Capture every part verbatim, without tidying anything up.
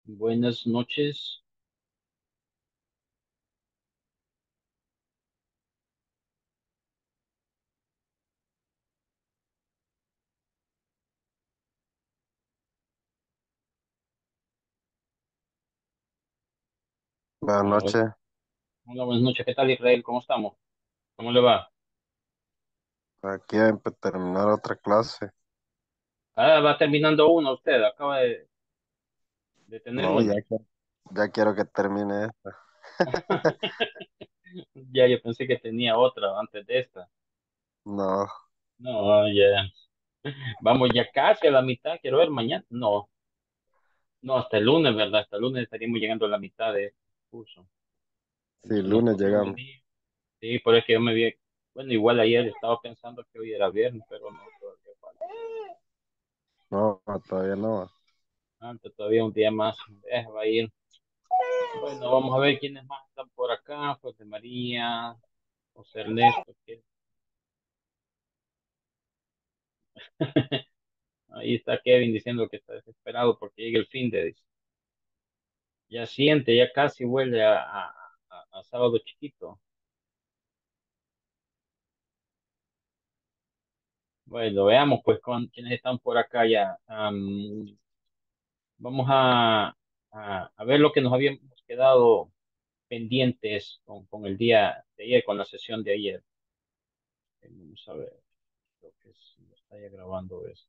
Buenas noches. Buenas Hola, hola, noches. hola, buenas noches. ¿Qué tal, Israel? ¿Cómo estamos? ¿Cómo le va? Aquí a empe- terminar otra clase. Ah, va terminando uno usted. Acaba de, de tener No, ya, una. que- ya quiero que termine esta. Ya, yo pensé que tenía otra antes de esta. No, No, ya. Vamos ya casi a la mitad. Quiero ver mañana. No, no, hasta el lunes, ¿verdad? Hasta el lunes estaríamos llegando a la mitad de este curso. sí, Se nos lunes pasó el llegamos. día. Sí, por eso que yo me vi. Bueno, igual ayer estaba pensando que hoy era viernes, pero no, todavía falta. No, todavía no. Antes todavía un día más. Eh, va a ir. Bueno, vamos a ver quiénes más están por acá. José María, José Ernesto. ¿quién? Ahí está Kevin diciendo que está desesperado porque llega el fin de. Dice. Ya siente, ya casi vuelve a, a, a- a sábado chiquito. Bueno, veamos pues con quiénes están por acá ya. Am, vamos a, a, a ver lo que nos habíamos quedado pendientes con, con el día de ayer, con la sesión de ayer. Eh, Vamos a ver, creo que sí, está ya grabando eso.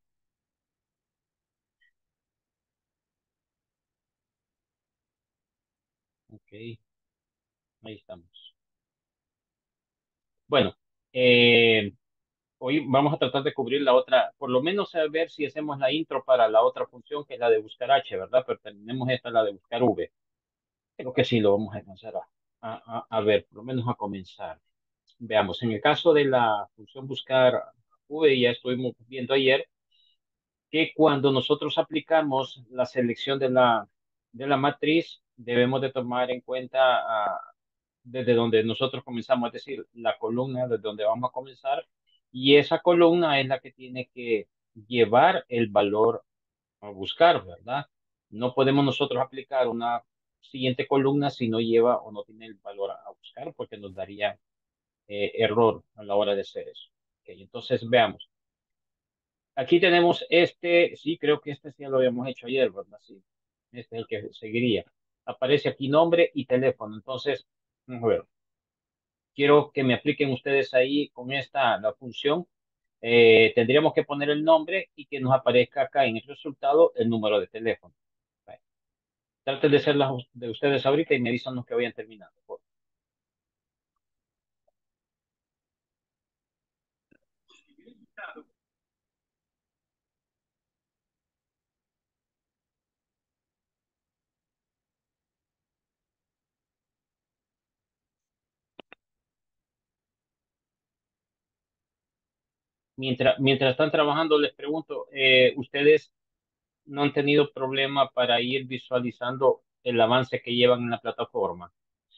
Ok, ahí estamos. Bueno, eh, hoy vamos a tratar de cubrir la otra, por lo menos a ver si hacemos la intro para la otra función que es la de buscar H, ¿verdad? Pero tenemos esta, la de buscar V. Creo que sí lo vamos a alcanzar a, a, a- a ver, por lo menos a comenzar. Veamos, en el caso de la función buscar V, ya estuvimos viendo ayer que cuando nosotros aplicamos la selección de la, de la matriz, debemos de tomar en cuenta ah, desde donde nosotros comenzamos, es decir, la columna desde donde vamos a comenzar, y esa columna es la que tiene que llevar el valor a buscar, ¿verdad? No podemos nosotros aplicar una siguiente columna si no lleva o no tiene el valor a buscar, porque nos daría eh, error a la hora de hacer eso. Ok, entonces, veamos. Aquí tenemos este, sí, creo que este sí lo habíamos hecho ayer, ¿verdad? Sí, este es el que seguiría. Aparece aquí nombre y teléfono. Entonces, vamos a ver. Quiero que me apliquen ustedes ahí con esta la función. Eh, tendríamos que poner el nombre y que nos aparezca acá en el resultado el número de teléfono. Vale. Traten de hacerlas de ustedes ahorita y me avisan los que vayan terminando. Por favor. Mientras, mientras están trabajando, les pregunto, eh, ¿ustedes no han tenido problema para ir visualizando el avance que llevan en la plataforma?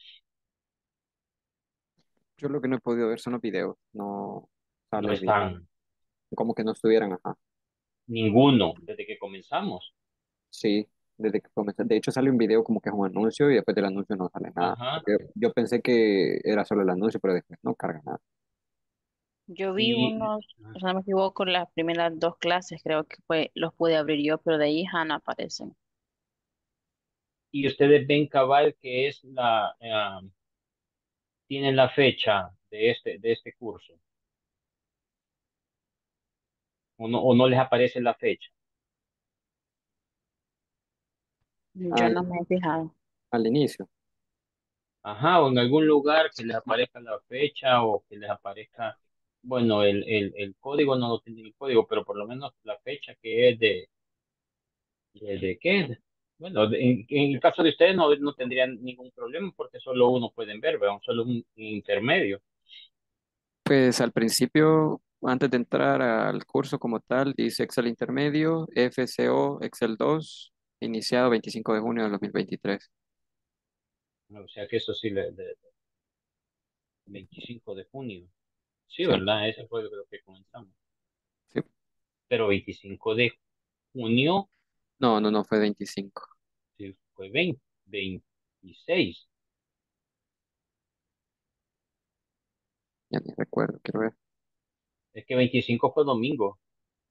Yo lo que no he podido ver son los videos, no No sale bien, están como que no estuvieran, ajá. ninguno desde que comenzamos. Sí, desde que comencé. De hecho, sale un video como que es un anuncio y después del anuncio no sale nada. Ajá. Porque yo pensé que era solo el anuncio, pero después no carga nada. Yo vi Y, unos, o sea, no me equivoco, las primeras dos clases creo que fue, los pude abrir yo, pero de ahí ya no aparecen. y ustedes ven cabal que es la, eh, tienen la fecha de este, de este curso, o no, o no les aparece la fecha. Yo Al, no me he fijado. al inicio, Ajá, o en algún lugar que les aparezca la fecha o que les aparezca, bueno, el, el, el código no lo tiene el código, pero por lo menos la fecha que es de, de, de qué. Bueno, de- en, en el caso de ustedes no, no tendrían ningún problema porque solo uno pueden ver, vean, solo un intermedio. pues al principio, antes de entrar al curso como tal, dice Excel Intermedio, F C O Excel dos, iniciado veinticinco de junio de dos mil veintitrés. O sea que eso sí, le, de, veinticinco de junio. Sí, Sí, ¿verdad? Ese fue lo que comenzamos. sí. Pero veinticinco de junio, No, no, no, fue veinticinco. sí, fue veinte, veintiséis. Ya ni recuerdo, quiero ver. Es que veinticinco fue domingo.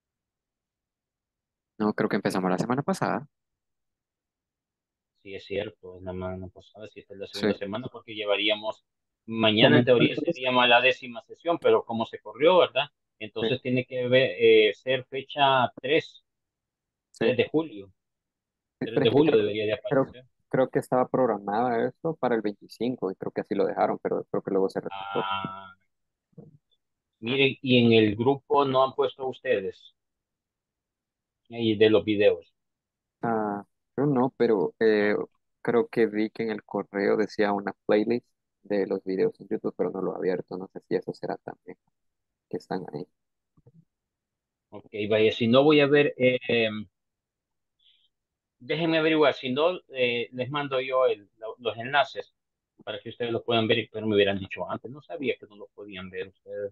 No, creo que empezamos la semana pasada. Sí, es cierto, es la semana pasada, sí, esta es la Sí. segunda semana, porque llevaríamos, mañana en Como- teoría sería más la décima sesión, pero como se corrió, ¿verdad? Sí, Entonces tiene que ver, eh, ser fecha tres, sí. tres de julio, Sí, tres pero de es que julio creo, debería de creo, aparecer. creo que estaba programada eso para el veinticinco y creo que así lo dejaron, pero creo que luego se retrasó. Ah, miren, y en el grupo no han puesto ustedes ahí de los videos. Ah, yo no, pero eh, creo que vi que en el correo decía una playlist de los videos en YouTube, pero no lo he abierto. No sé si eso será también que están ahí. Ok, vaya, si no voy a ver, eh, em, déjenme averiguar, si no, eh, les mando yo el- lo- los enlaces para que ustedes los puedan ver, pero me hubieran dicho antes, no sabía que no los podían ver ustedes.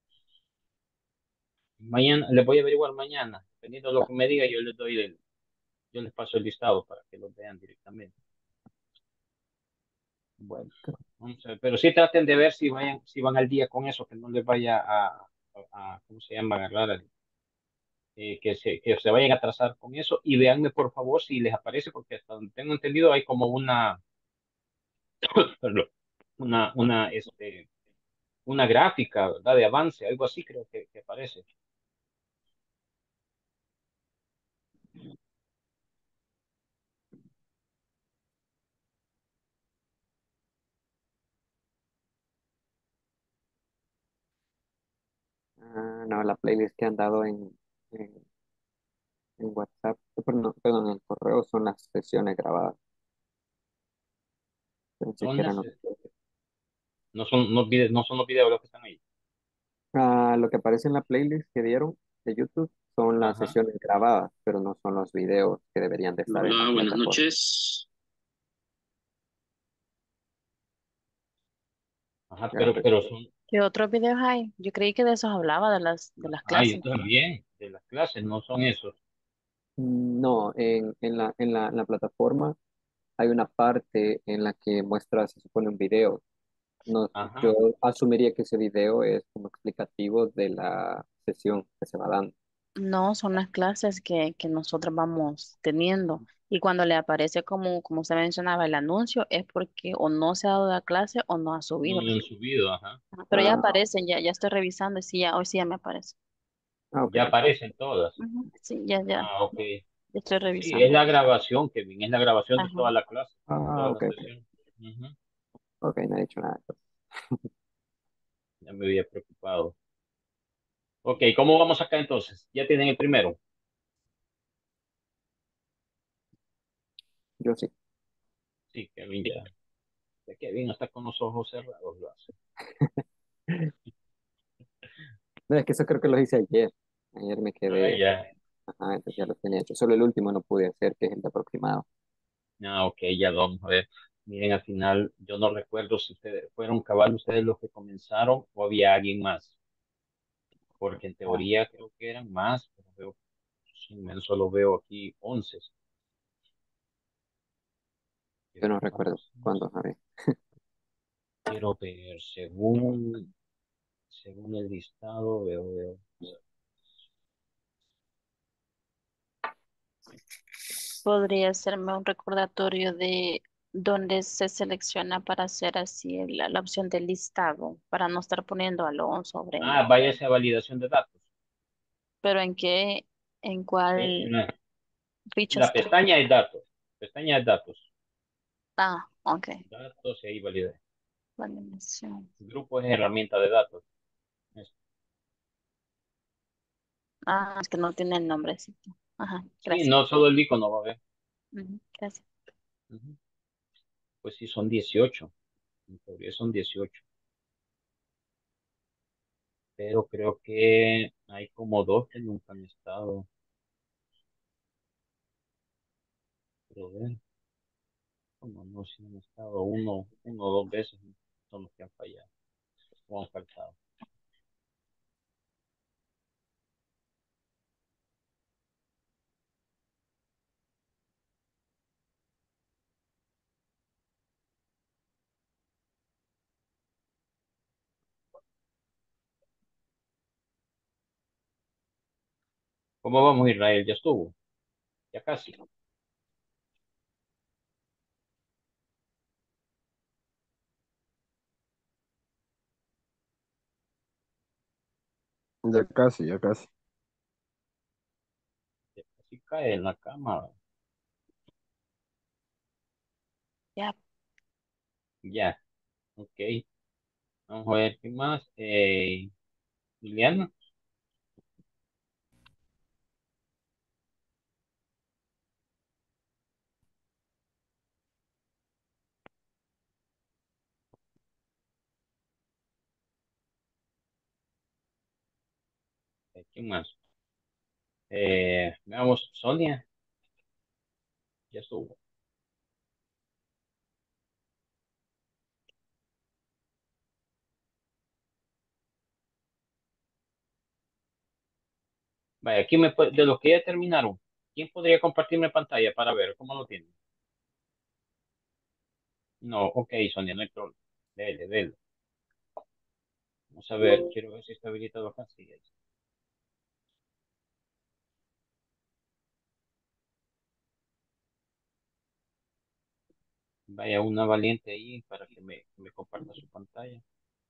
Mañana, les voy a averiguar mañana, dependiendo de lo Va, que me diga, yo les doy el, yo les paso el listado para que los vean directamente. Bueno, creo- vamos a ver, pero sí traten de ver si vayan, si van al día con eso, que no les vaya a, a, a- ¿cómo se llama? Agarrar, eh, que se, que se vayan a atrasar con eso y véanme por favor si les aparece, porque hasta donde tengo entendido hay como una, perdón, una, una, este, una gráfica, ¿verdad? De avance, algo así creo que, que aparece. ah, no, la playlist que han dado en, en, en WhatsApp, eh, perdón, perdón, en el correo son las sesiones grabadas. Pensé Son que eran las, los... no son, no, vide- no son los videos los que están ahí. Ah, lo que aparece en la playlist que dieron de YouTube son las Ajá, sesiones grabadas, pero no son los videos que deberían de estar en la Hola, buenas plataforma. noches. ajá, Ya, pero, pues, pero son, ¿Qué otros videos hay? Yo creí que de esos hablaba, de las, de las ah, yo clases. también, de las clases, no son esos. no, en, en la, en la, en la plataforma hay una parte en la que muestra, se supone, un video. No, yo Ajá, asumiría que ese video es como explicativo de la sesión que se va dando. No, son las clases que, que nosotros vamos teniendo. Y cuando le aparece como, como usted mencionaba, el anuncio, es porque o no se ha dado la clase o no ha no subido lo la han clase. subido, ajá. Ajá, pero ya Ah, aparecen, ya, ya estoy revisando y sí, ya, hoy sí ya me aparece. ah, ok, Ya ok. aparecen todas. Ujú, sí, ya, ya, Ah, ok. ya estoy Sí, es revisando. la grabación, Kevin, es la grabación de Ajá. toda la clase, Ah, toda la ok, ok. sesión. Ujú. Ok, no he dicho nada. Pues. Ya me había preocupado. Ok, ¿cómo vamos acá entonces? ¿Ya tienen el primero? Yo sí. Sí, Kevin ya. Ya Kevin hasta con los ojos cerrados lo hace. No, es que eso creo que lo hice ayer. Ayer me Ah, quedé, ya. ajá, entonces ya lo tenía hecho. Solo el último no pude hacer, que es el de aproximado. Ah, ok, ya lo vamos a ver. Miren, al final, yo no recuerdo si ustedes fueron cabal ustedes los que comenzaron o había alguien más, porque en Ah, teoría creo que eran más, pero veo, sí, men, solo veo aquí once. yo Quiero no ver recuerdo cuántos. cuándo, a ver. Quiero ver, según, según el listado, veo, veo. Podría serme un recordatorio de dónde se selecciona para hacer así la, la opción del listado, para no estar poniendo Alonso o Ah, Brenda. váyase a validación de datos. Pero en qué, en En cuál en la, ficha la está. pestaña de datos. Pestaña de datos. Ah, ok. Datos y ahí validez. Validación. Grupo es herramienta de datos. Es- Ah, es que no tiene el nombrecito. Ajá, Sí, gracias. no solo el icono va a ver. Ujú, gracias. Ujú. Pues sí, son dieciocho. En teoría son dieciocho. Pero creo que hay como dos que nunca han estado. Pero ver, como no, si han estado uno, uno o dos veces son los que han fallado o han faltado. ¿Cómo vamos, Israel? Ya estuvo, ya casi. Ya casi, ya casi. Ya casi cae en la cama. Ya, Ya, ok. Vamos a ver qué más. Eh, Liliana, eh, ¿quién más? Eh, veamos, Sonia, ya estuvo. Vaya, aquí me puede- de los que ya terminaron, ¿quién podría compartirme pantalla para ver cómo lo tienen? No, ok, Sonia, no hay problema. Dele, dele. Vamos a ver, quiero ver si está habilitado acá. Sí, ahí está. Vaya una valiente ahí para que me, que me comparta su pantalla.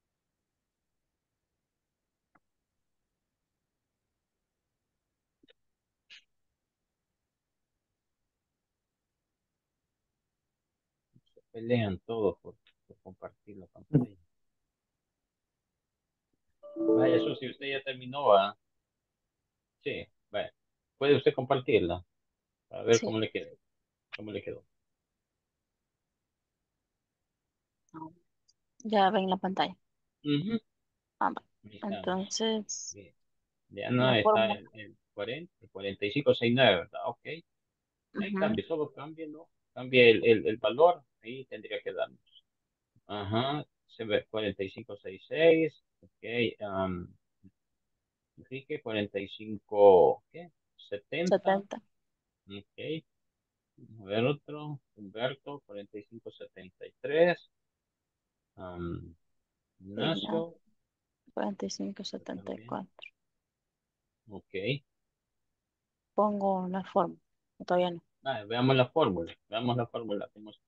Se pelean todos por, por compartir la pantalla. Vaya, eso si usted ya terminó, ¿va? Sí, vaya. ¿Puede usted compartirla? A ver sí. cómo le quedó. ¿Cómo le quedó? No, ya ven la pantalla. Ujú, Ah, va. ahí estamos. Entonces, Bien. la Diana está fórmula. en el cuarenta, el cuarenta y cinco sesenta y nueve, ¿verdad? Ok. Ahí Ujú, cambie, solo cambie, ¿no? Cambie el, el, el valor. Ahí tendría que darnos. Ajá. Se ve cuarenta y cinco sesenta y seis. Ok. am, Enrique, cuarenta y cinco, ¿qué? setenta. setenta. Ok. Vamos a ver otro. Humberto, cuarenta y cinco setenta y tres. am, Digna, Ignacio, cuarenta y cinco está setenta y también. cuatro. Ok. Pongo la fórmula. Todavía no. Ah, veamos la fórmula. Veamos la fórmula. Tenemos-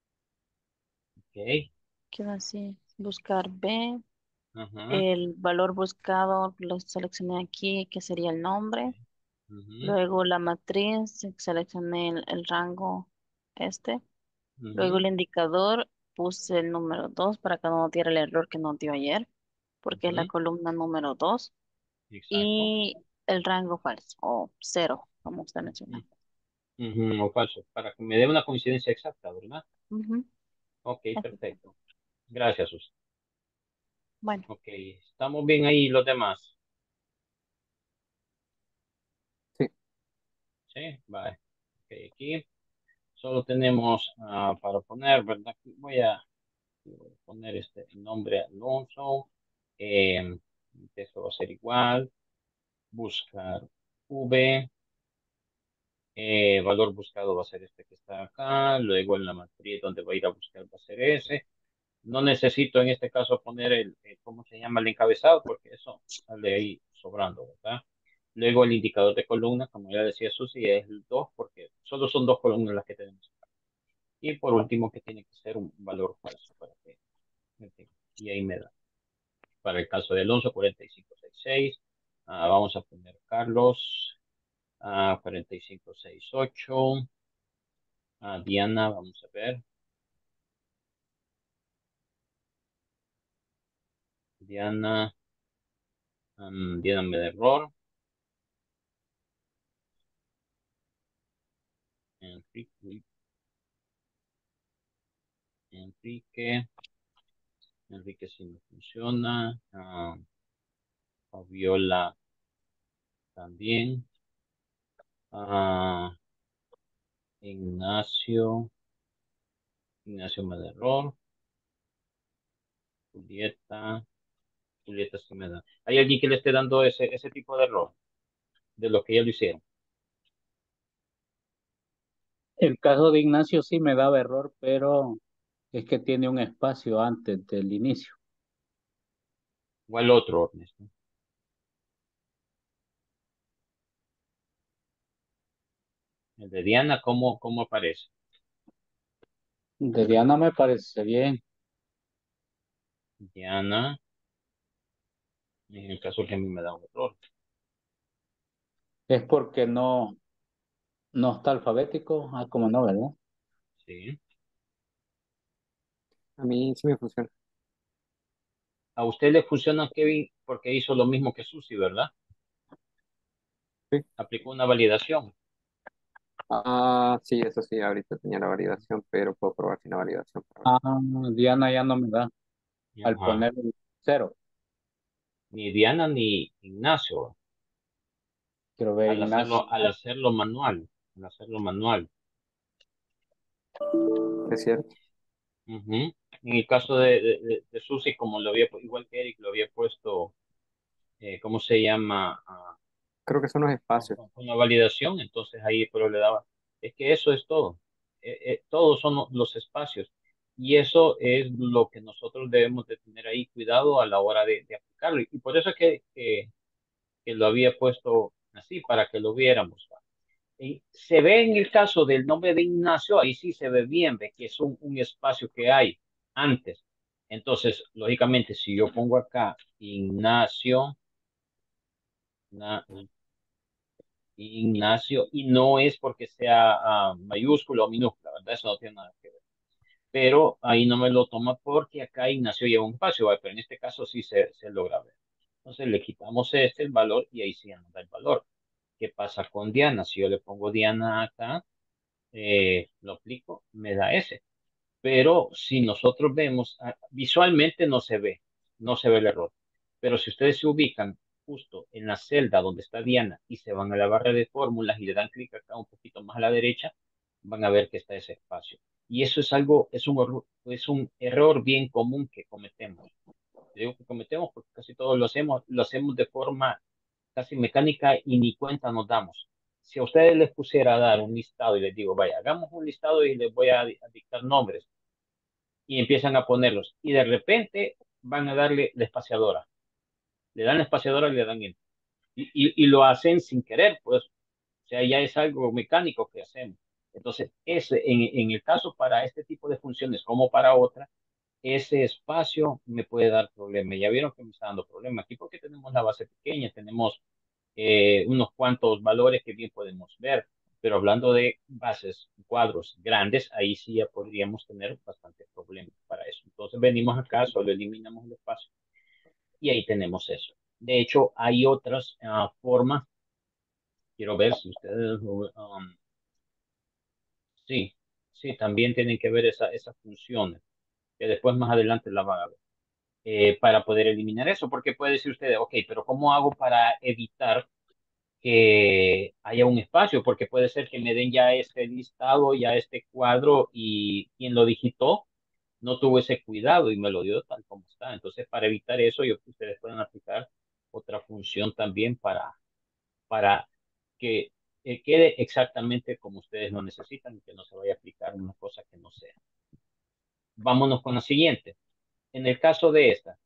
Ok. Queda así. Buscar B. Ajá. El valor buscado lo seleccioné aquí, que sería el nombre. Ujú, Luego la matriz, seleccioné el, el rango este. Luego ujú, el indicador, puse el número dos para que no diera el error que nos dio ayer, porque es la ujú. columna número dos. Exacto. Y el rango falso, o cero, como usted Ujú, mencionó. ujú, o falso. Para que me dé una coincidencia exacta, ¿verdad? Ujú, Ok, así está. perfecto. Gracias, Sus. Bueno, Ok, estamos bien ahí los demás. Sí. Sí, vale. Ok, aquí solo tenemos ah, para poner, ¿verdad? Voy a voy a poner este el nombre Alonso. Eh, esto va a ser igual. Buscar V. Eh, valor buscado va a ser este que está acá. Luego en la matriz donde va a ir a buscar va a ser ese. No necesito en este caso poner el, el- ¿cómo se llama? El encabezado, porque eso sale ahí sobrando, ¿verdad? Luego el indicador de columna, como ya decía Susi, es el dos, porque solo son dos columnas las que tenemos. Y por último, que tiene que ser un valor falso para que, en fin, y ahí me da. Para el caso de Alonso, cuarenta y cinco sesenta y seis. Ah, vamos a poner Carlos, ah, cuarenta y cinco sesenta y ocho. Ah, Diana, vamos a ver. Diana, um, Diana me da error. Enrique, Enrique, Enrique sí no funciona. Ah, Fabiola también. Ah, Ignacio, Ignacio me da error. Julieta, Julieta sí me da. ¿Hay alguien que le esté dando ese, ese tipo de error de lo que ya lo hicieron? El caso de Ignacio sí me daba error, pero es que tiene un espacio antes del inicio. ¿O el otro, Ernesto? El de Diana, ¿cómo, cómo aparece? De Diana me parece bien. Diana, en el caso que a mí me da un error. Es porque no, no está alfabético. Ah, como no, ¿verdad? Sí. A mí sí me funciona. A usted le funciona, Kevin, porque hizo lo mismo que Susi, ¿verdad? Sí. Aplicó una validación. Ah, sí, eso sí, ahorita tenía la validación, pero puedo probar sin la validación para ver. Ah, Diana ya no me da. Al Ajá. poner el cero, Ni Diana ni Ignacio, quiero ver al Ignacio. hacerlo, al hacerlo manual, al hacerlo manual. Es cierto. Ujú. En el caso de, de, de- de Susi, como lo había, pu- igual que Eric, lo había puesto, eh, ¿cómo se llama? Ah, Creo que son los con, espacios. con- con la validación, entonces ahí pero le daba, es que eso es todo. Eh, eh, todos son lo- los espacios. Y eso es lo que nosotros debemos de tener ahí cuidado a la hora de, de aplicarlo. Y por eso es que, que, que lo había puesto así, para que lo viéramos. Y se ve en el caso del nombre de Ignacio, ahí sí se ve bien, ve que es un, un espacio que hay antes. Entonces, lógicamente, si yo pongo acá Ignacio, na- Ignacio, y no es porque sea ah, mayúscula o minúscula, ¿verdad? Eso no tiene nada que ver. Pero ahí no me lo toma porque acá Ignacio lleva un espacio, ¿vale? Pero en este caso sí se, se logra ver. Entonces le quitamos este, el valor, y ahí sí ya nos da el valor. ¿Qué pasa con Diana? Si yo le pongo Diana acá, eh, lo aplico, me da ese. Pero si nosotros vemos, ah, visualmente no se ve, no se ve el error. Pero si ustedes se ubican justo en la celda donde está Diana y se van a la barra de fórmulas y le dan clic acá un poquito más a la derecha, van a ver que está ese espacio. Y eso es algo, es un, error- es un error bien común que cometemos. Digo que cometemos porque casi todos lo hacemos, lo hacemos de forma casi mecánica y ni cuenta nos damos. Si a ustedes les pusiera a dar un listado y les digo, vaya, hagamos un listado y les voy a, di- a dictar nombres, y empiezan a ponerlos y de repente van a darle la espaciadora, le dan la espaciadora y le dan enter. Y, y, y lo hacen sin querer, pues, o sea, ya es algo mecánico que hacemos. Entonces, ese, en, en el caso para este tipo de funciones como para otra, ese espacio me puede dar problemas. Ya vieron que me está dando problemas aquí porque tenemos la base pequeña, tenemos eh, unos cuantos valores que bien podemos ver, pero hablando de bases, cuadros grandes, ahí sí ya podríamos tener bastantes problemas para eso. Entonces venimos acá, solo eliminamos el espacio y ahí tenemos eso. De hecho, hay otras uh, formas, quiero ver si ustedes, um, sí, sí, también tienen que ver esa, esas funciones, que después más adelante la van a ver. Eh, para poder eliminar eso, porque puede decir usted, ok, pero ¿cómo hago para evitar que haya un espacio? Porque puede ser que me den ya este listado, ya este cuadro, y quien lo digitó no tuvo ese cuidado y me lo dio tal como está. Entonces, para evitar eso, yo, ustedes pueden aplicar otra función también para, para que eh, quede exactamente como ustedes lo necesitan y que no se vaya a aplicar una cosa que no sea. Vámonos con la siguiente. En el caso de esta,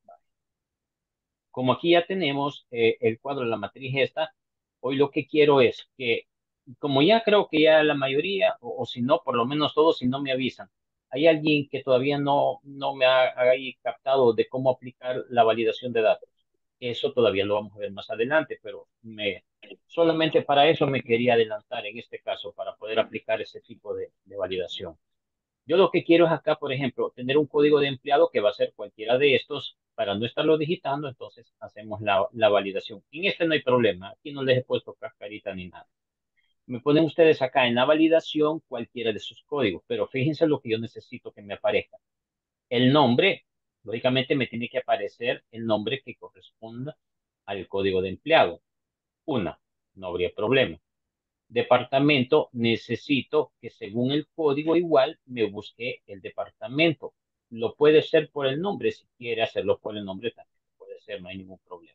como aquí ya tenemos eh, el cuadro de la matriz esta, hoy lo que quiero es que, como ya creo que ya la mayoría, o, o si no, por lo menos todos, si no me avisan, hay alguien que todavía no, no me ha, ha ahí captado de cómo aplicar la validación de datos. Eso todavía lo vamos a ver más adelante, pero me, solamente para eso me quería adelantar en este caso, para poder aplicar ese tipo de, de validación. Yo lo que quiero es acá, por ejemplo, tener un código de empleado que va a ser cualquiera de estos para no estarlo digitando, entonces hacemos la, la validación. En este no hay problema, aquí no les he puesto cascarita ni nada. Me ponen ustedes acá en la validación cualquiera de sus códigos, pero fíjense lo que yo necesito que me aparezca. El nombre, lógicamente me tiene que aparecer el nombre que corresponda al código de empleado. Una, no habría problema. Departamento, necesito que según el código igual me busque el departamento. Lo puede ser por el nombre, si quiere hacerlo por el nombre también puede ser, no hay ningún problema.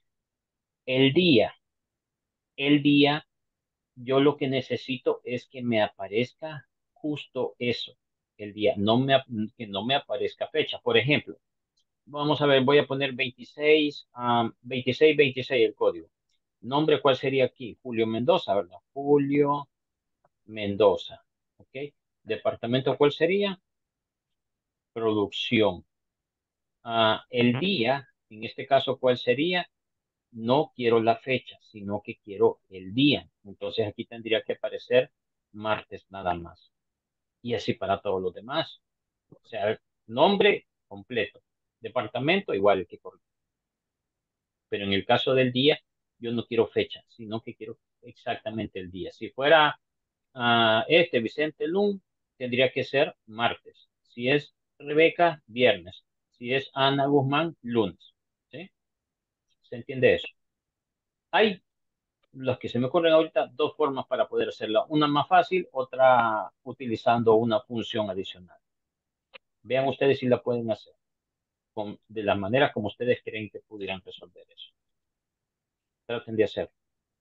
El día, el día, yo lo que necesito es que me aparezca justo eso, el día, no me, que no me aparezca fecha. Por ejemplo, vamos a ver, voy a poner veintiséis, um, veintiséis, veintiséis el código. Nombre, ¿cuál sería aquí? Julio Mendoza, ¿verdad? Julio Mendoza. ¿Ok? ¿Departamento cuál sería? Producción. Ah, el día, en este caso, ¿cuál sería? No quiero la fecha, sino que quiero el día. Entonces aquí tendría que aparecer martes nada más. Y así para todos los demás. O sea, nombre completo. Departamento igual que correcto. Pero en el caso del día, yo no quiero fecha, sino que quiero exactamente el día. Si fuera ah, este Vicente Lund, tendría que ser martes. Si es Rebeca, viernes. Si es Ana Guzmán, lunes. ¿Sí? ¿Se entiende eso? Hay los que se me ocurren ahorita dos formas para poder hacerla. Una más fácil, otra utilizando una función adicional. Vean ustedes si la pueden hacer con, de la manera como ustedes creen que pudieran resolver eso. Traten de hacerlo.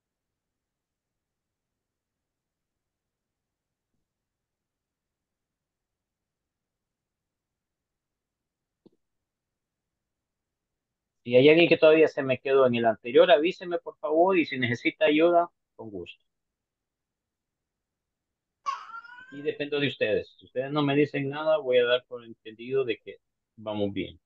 Si hay alguien que todavía se me quedó en el anterior, avíseme por favor y si necesita ayuda, con gusto. Aquí dependo de ustedes. Si ustedes no me dicen nada, voy a dar por entendido de que vamos bien.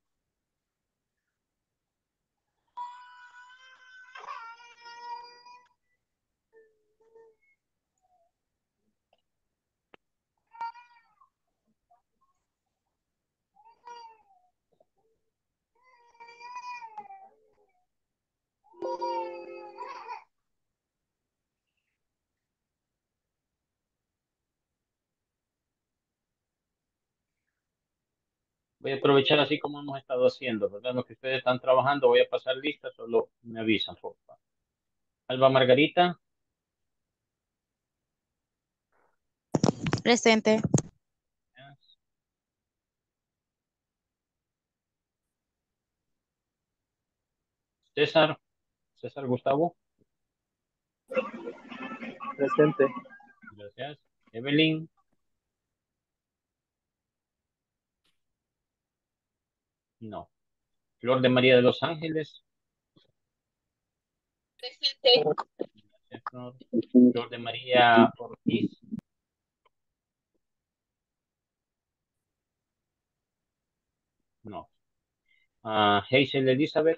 Voy a aprovechar así como hemos estado haciendo, ¿verdad? Lo que ustedes están trabajando, voy a pasar lista, solo me avisan, por favor. Alba Margarita, Presente. César, César Gustavo, Presente. gracias. Evelyn, no. Flor de María de los Ángeles, gracias, Flor. Flor de María Ortiz, no. Ah, Hazel Elizabeth,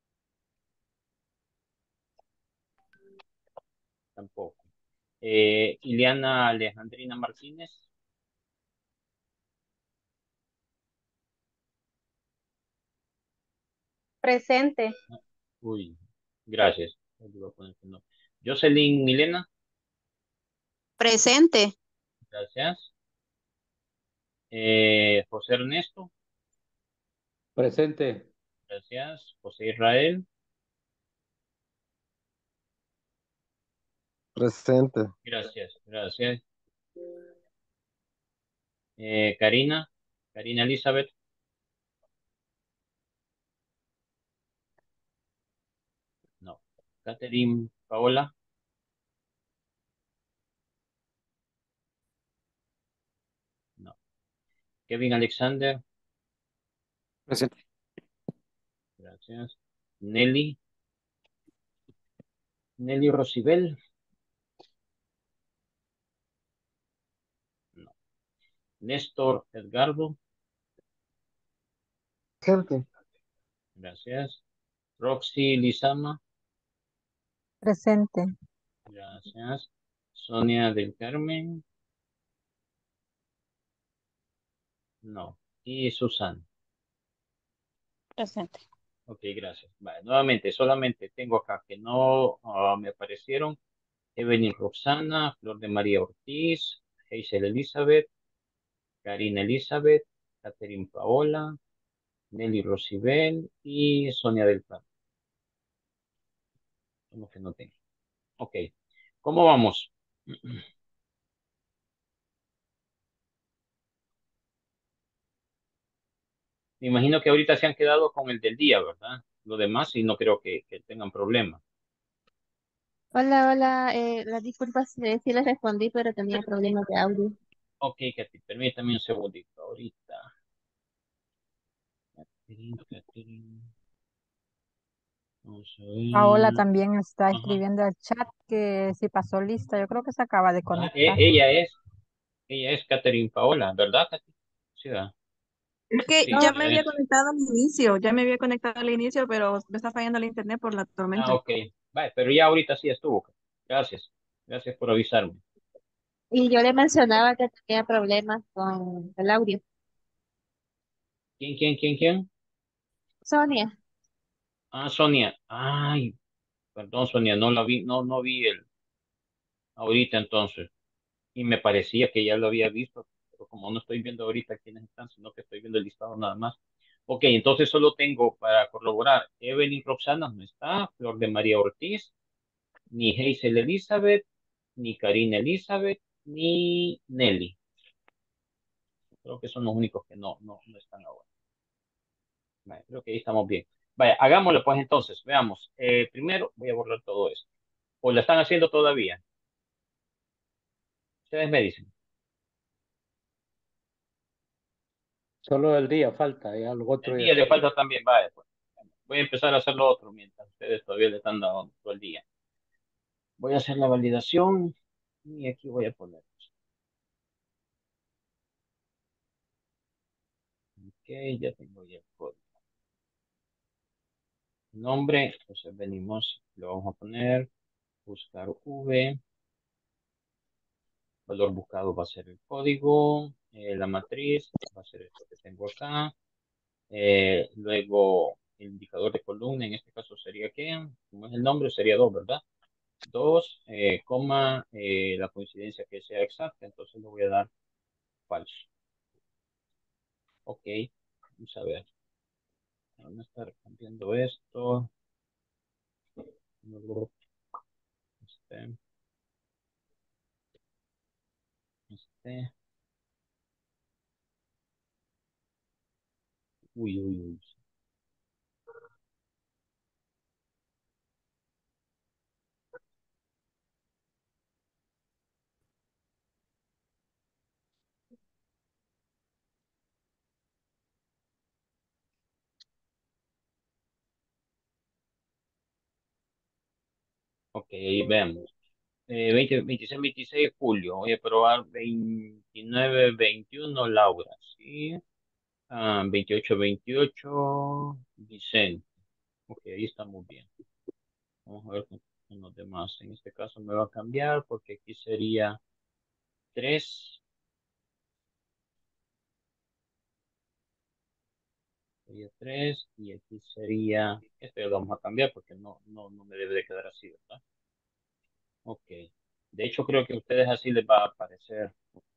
tampoco. Eh, Ileana Alejandrina Martínez, Presente. uy, gracias. Voy a poner que no. Jocelyn Milena, Presente. gracias. Eh, José Ernesto, Presente. gracias. José Israel, Presente. gracias, gracias. Eh, Karina, Karina Elizabeth, no. Catherine Paola, no. Kevin Alexander, Presente. gracias. Nelly, Nelly Rosibel, no. Néstor Edgardo, Presente. gracias. Roxy Lizama, Presente. gracias. Sonia del Carmen, no. Y Susan, Presente. ok, gracias. Vale, nuevamente, solamente tengo acá que no ah, me aparecieron. Evelyn Roxana, Flor de María Ortiz, Hazel Elizabeth, Karina Elizabeth, Catherine Paola, Nelly Rosibel y Sonia del Carmen. ¿Cómo que no tengo? Ok. ¿Cómo vamos? Me imagino que ahorita se han quedado con el del día, ¿verdad? Lo demás, y no creo que, que tengan problema. Hola, hola. Eh, las disculpas si sí les respondí, pero tenía problemas de audio. Ok, Katy, permítame un segundito. Ahorita. Catherine, Catherine. Vamos a Paola ver. también está Ajá. escribiendo al chat que si pasó lista, yo creo que se acaba de Ah, e- conectar. ella es, ella es Catherine Paola, ¿verdad, Cathy? Sí, ¿verdad? Es que Sí, ya No, me ella había es. conectado al inicio, ya me había conectado al inicio, pero me está fallando el internet por la Ah, tormenta. ok. Vale, pero ya ahorita sí estuvo. Gracias. Gracias por avisarme. Y yo le mencionaba que tenía problemas con el audio. ¿Quién, quién, quién, quién? Sonia, Ah, Sonia. Ay, perdón, Sonia, no la vi, no, no vi el ahorita entonces. Y me parecía que ya lo había visto, pero como no estoy viendo ahorita quiénes están, sino que estoy viendo el listado nada más. Ok, entonces solo tengo para corroborar, Evelyn Roxana no está, Flor de María Ortiz, ni Hazel Elizabeth, ni Karina Elizabeth, ni Nelly. Creo que son los únicos que no, no, no están ahora. Vale, creo que ahí estamos bien. Vaya, hagámoslo pues entonces, veamos. Eh, primero voy a borrar todo esto. ¿O lo están haciendo todavía? Ustedes me dicen. Solo el día falta, ya lo El otro ya día le está. falta también, vaya, pues. Voy a empezar a hacer lo otro mientras ustedes todavía le están dando todo el día. Voy a hacer la validación y aquí voy a poner. Ok, ya tengo ya el código. Nombre, entonces venimos, lo vamos a poner, buscar V, valor buscado va a ser el código, eh, la matriz va a ser esto que tengo acá, eh, luego el indicador de columna, en este caso sería que, como es el nombre, sería dos, ¿verdad? Dos, eh, coma, eh, la coincidencia que sea exacta, entonces le voy a dar falso. Ok, vamos a ver. Vamos a estar cambiando esto. Este, este. Uy, uy, uy. Ok, ahí veamos. Eh, veinte, veintiséis, veintiséis, Julio. Voy a probar veintinueve, veintiuno, Laura. Sí. Ah, veintiocho, veintiocho, Vicente. Ok, ahí estamos bien. Vamos a ver con, con los demás. En este caso me va a cambiar porque aquí sería tres. Sería tres y aquí sería, este lo vamos a cambiar porque no, no, no me debe de quedar así, ¿verdad? Ok. De hecho, creo que a ustedes así les va a aparecer,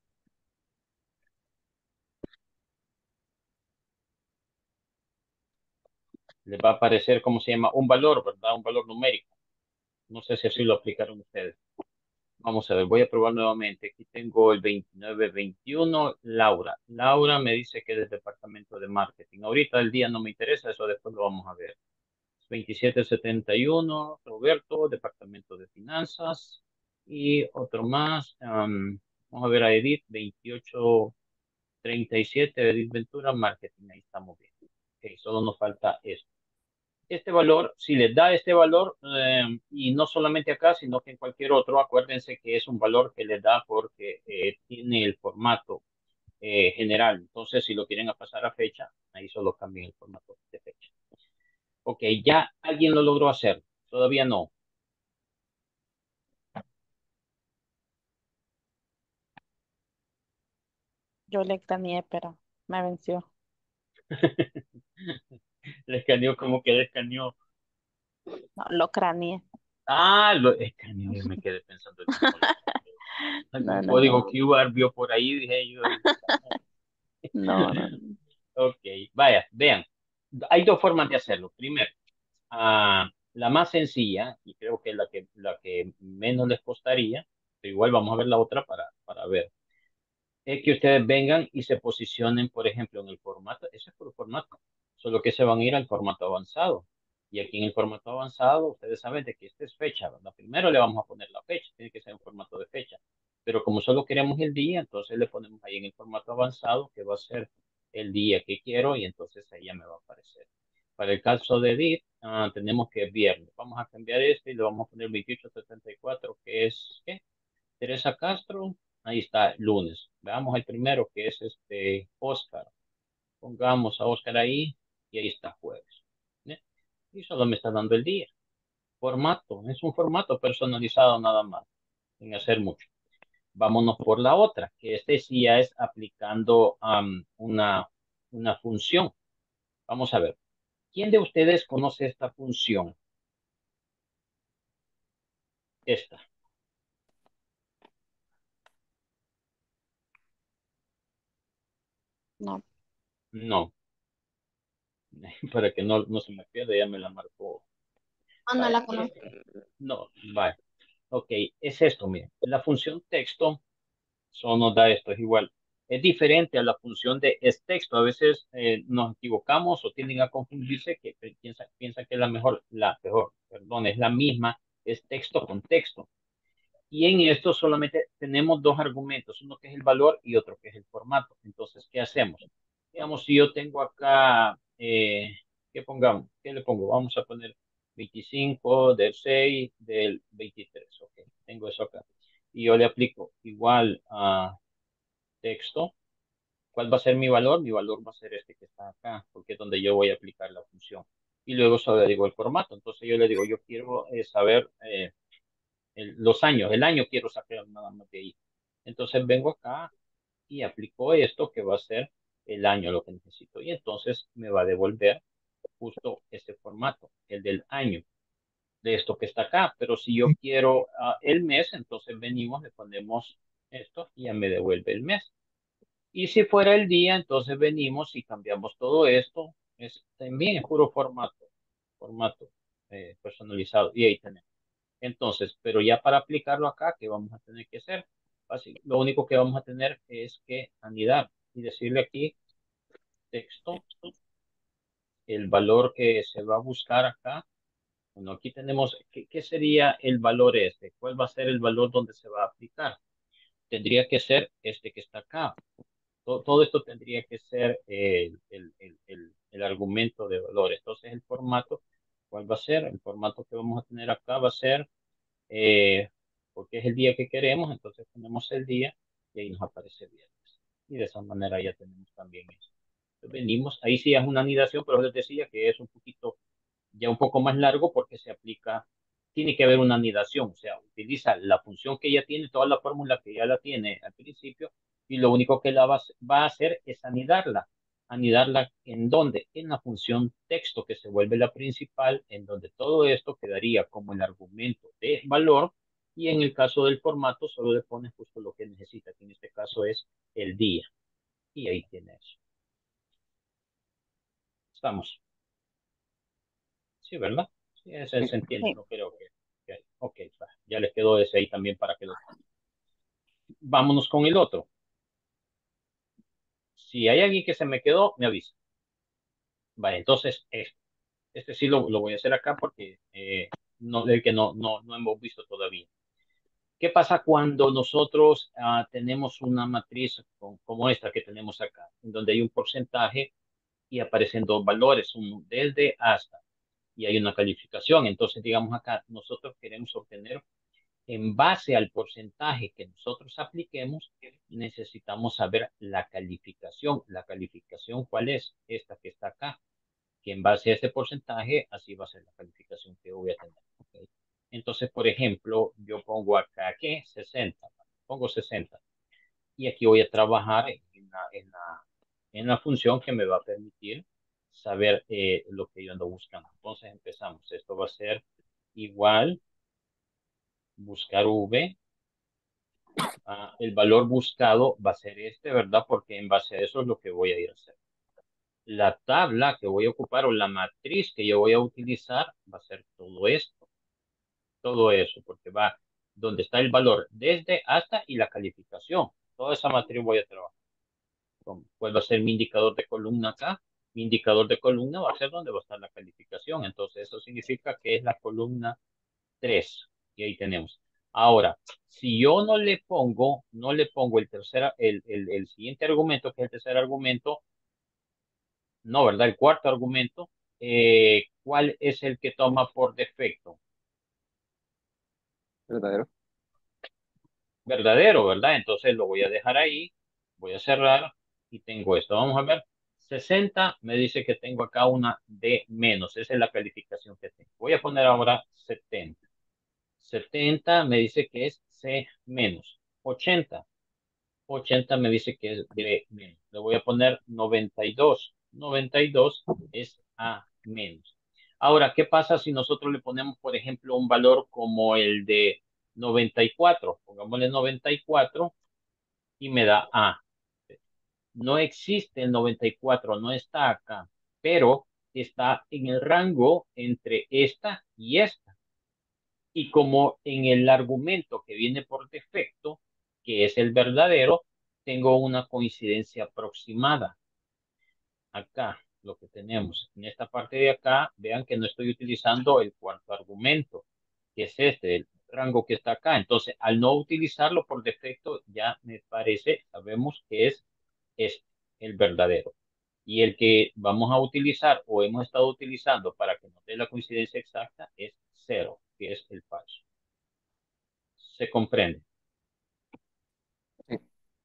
les va a aparecer, ¿cómo se llama? Un valor, ¿verdad? Un valor numérico. No sé si así lo aplicaron ustedes. Vamos a ver, voy a probar nuevamente. Aquí tengo el veintinueve veintiuno, Laura. Laura me dice que es del departamento de marketing. Ahorita el día no me interesa, eso después lo vamos a ver. veintisiete setenta y uno, Roberto, departamento de finanzas. Y otro más, um, vamos a ver a Edith, veintiocho treinta y siete, Edith Ventura, marketing. Ahí estamos bien. Ok, solo nos falta esto. Este valor, si les da este valor, eh, y no solamente acá, sino que en cualquier otro, acuérdense que es un valor que les da porque eh, tiene el formato eh, general. Entonces, si lo quieren a pasar a fecha, ahí solo cambien el formato de fecha. Ok, ya alguien lo logró hacer. Todavía no. Yo le extrañé, pero me venció. Le escaneó como que le escaneó. No, lo craneé. Ah, lo escaneó. Yo me quedé pensando el mismo. No, Algún no, no. código Q R vio por ahí, dije yo. No, no, no. Ok, vaya, vean. Hay dos formas de hacerlo. Primero, ah, la más sencilla, y creo que es la que, la que menos les costaría, pero igual vamos a ver la otra para, para ver, es que ustedes vengan y se posicionen, por ejemplo, en el formato, ese es por formato, solo que se van a ir al formato avanzado. Y aquí en el formato avanzado, ustedes saben de que esta es fecha, ¿verdad? Primero le vamos a poner la fecha, tiene que ser un formato de fecha. Pero como solo queremos el día, entonces le ponemos ahí en el formato avanzado, que va a ser el día que quiero, y entonces ahí ya me va a aparecer. Para el caso de Edith, ah, tenemos que es viernes. Vamos a cambiar este y le vamos a poner veintiocho setenta y cuatro, que es, ¿qué? Teresa Castro. Ahí está, lunes. Veamos el primero, que es este Oscar. Pongamos a Oscar ahí y ahí está jueves. ¿eh? Y solo me está dando el día. Formato, es un formato personalizado nada más, sin hacer mucho. Vámonos por la otra, que este sí ya es aplicando am, una, una función. Vamos a ver. ¿Quién de ustedes conoce esta función? Esta. No, No. Para que no, no se me pierda, ya me la marcó. Ah, no Vaya, la conozco. eh, no, vaya. Ok, es esto, miren. La función texto solo nos da esto, es igual. Es diferente a la función de es texto. A veces eh, nos equivocamos o tienden a confundirse que piensa, piensa que la mejor, la mejor, perdón, es la misma, es texto con texto. Y en esto solamente tenemos dos argumentos, uno que es el valor y otro que es el formato. Entonces, ¿qué hacemos? Digamos, si yo tengo acá, eh, ¿qué pongamos? ¿Qué le pongo? Vamos a poner veinticinco del seis del veintitrés. Ok, tengo eso acá. Y yo le aplico igual a texto. ¿Cuál va a ser mi valor? Mi valor va a ser este que está acá, porque es donde yo voy a aplicar la función. Y luego solo le digo el formato. Entonces yo le digo, yo quiero eh, saber eh, el- los años, el año quiero sacar nada más de ahí. Entonces vengo acá y aplico esto que va a ser el año lo que necesito. Y entonces me va a devolver justo ese formato, el del año, de esto que está acá. Pero si yo quiero ah, el mes, entonces venimos, le ponemos esto y ya me devuelve el mes. Y si fuera el día, entonces venimos y cambiamos todo esto. Es, también es puro formato, formato eh, personalizado. Y ahí tenemos. Entonces, pero ya para aplicarlo acá, ¿qué vamos a tener que hacer? Así, lo único que vamos a tener es que anidar y decirle aquí texto, el valor que se va a buscar acá. Bueno, aquí tenemos, ¿qué, qué sería el valor este? ¿Cuál va a ser el valor donde se va a aplicar? Tendría que ser este que está acá. Todo, todo esto tendría que ser el, el, el, el, el argumento de valor. Entonces, el formato, ¿cuál va a ser? El formato que vamos a tener acá va a ser eh, porque es el día que queremos, entonces ponemos el día y ahí nos aparece viernes. Y de esa manera ya tenemos también eso. Entonces venimos, ahí sí es una anidación, pero les decía que es un poquito, ya un poco más largo porque se aplica, tiene que haber una anidación, o sea, utiliza la función que ya tiene, toda la fórmula que ya la tiene al principio, y lo único que la va, a- va a hacer es anidarla. ¿Anidarla en dónde? En la función texto que se vuelve la principal, en donde todo esto quedaría como el argumento de valor, y en el caso del formato solo le pones justo lo que necesita, que en este caso es el día, y ahí tiene eso. Estamos. Sí, ¿verdad? Sí, ese Sí. se entiende, sí. no creo que, que- ok, va, ya les quedó ese ahí también para que lo tengan. Vámonos con el otro. Si hay alguien que se me quedó, me avisa. Vale, entonces, este, este sí lo, lo voy a hacer acá porque eh, no, el que no, no, no hemos visto todavía. ¿Qué pasa cuando nosotros ah, tenemos una matriz con- como esta que tenemos acá, en donde hay un porcentaje y aparecen dos valores, uno desde hasta, y hay una calificación? Entonces, digamos acá, nosotros queremos obtener en base al porcentaje que nosotros apliquemos, necesitamos saber la calificación. ¿La calificación cuál es? Esta que está acá. Que en base a ese porcentaje, así va a ser la calificación que voy a tener. ¿Okay? Entonces, por ejemplo, yo pongo acá que sesenta, pongo sesenta. Y aquí voy a trabajar en la, en la, en la función que me va a permitir saber eh, lo que yo ando buscando. Entonces empezamos. Esto va a ser igual buscar V. Ah, el valor buscado va a ser este, ¿verdad? Porque en base a eso es lo que voy a ir a hacer. La tabla que voy a ocupar o la matriz que yo voy a utilizar va a ser todo esto, todo eso, porque va donde está el valor desde hasta y la calificación. Toda esa matriz voy a trabajar. Pues va a ser mi indicador de columna acá. Mi indicador de columna va a ser donde va a estar la calificación. Entonces eso significa que es la columna tres. Y ahí tenemos. Ahora, si yo no le pongo, no le pongo el tercer, el, el, el siguiente argumento, que es el tercer argumento, no, ¿verdad? El cuarto argumento, eh, ¿cuál es el que toma por defecto? verdadero. Verdadero, ¿verdad? Entonces lo voy a dejar ahí, voy a cerrar y tengo esto. Vamos a ver. sesenta me dice que tengo acá una D menos. Esa es la calificación que tengo. Voy a poner ahora setenta. setenta me dice que es C menos. ochenta. ochenta me dice que es D menos. Le voy a poner noventa y dos. noventa y dos es A menos. Ahora, ¿qué pasa si nosotros le ponemos, por ejemplo, un valor como el de noventa y cuatro? Pongámosle noventa y cuatro y me da A. No existe el noventa y cuatro, no está acá, pero está en el rango entre esta y esta. Y como en el argumento que viene por defecto, que es el verdadero, tengo una coincidencia aproximada. Acá, lo que tenemos. En esta parte de acá, vean que no estoy utilizando el cuarto argumento, que es este, el rango que está acá. Entonces, al no utilizarlo por defecto, ya me parece, sabemos que es este, el verdadero. Y el que vamos a utilizar o hemos estado utilizando para que nos dé la coincidencia exacta es cero, que es el falso. ¿Se comprende? Sí.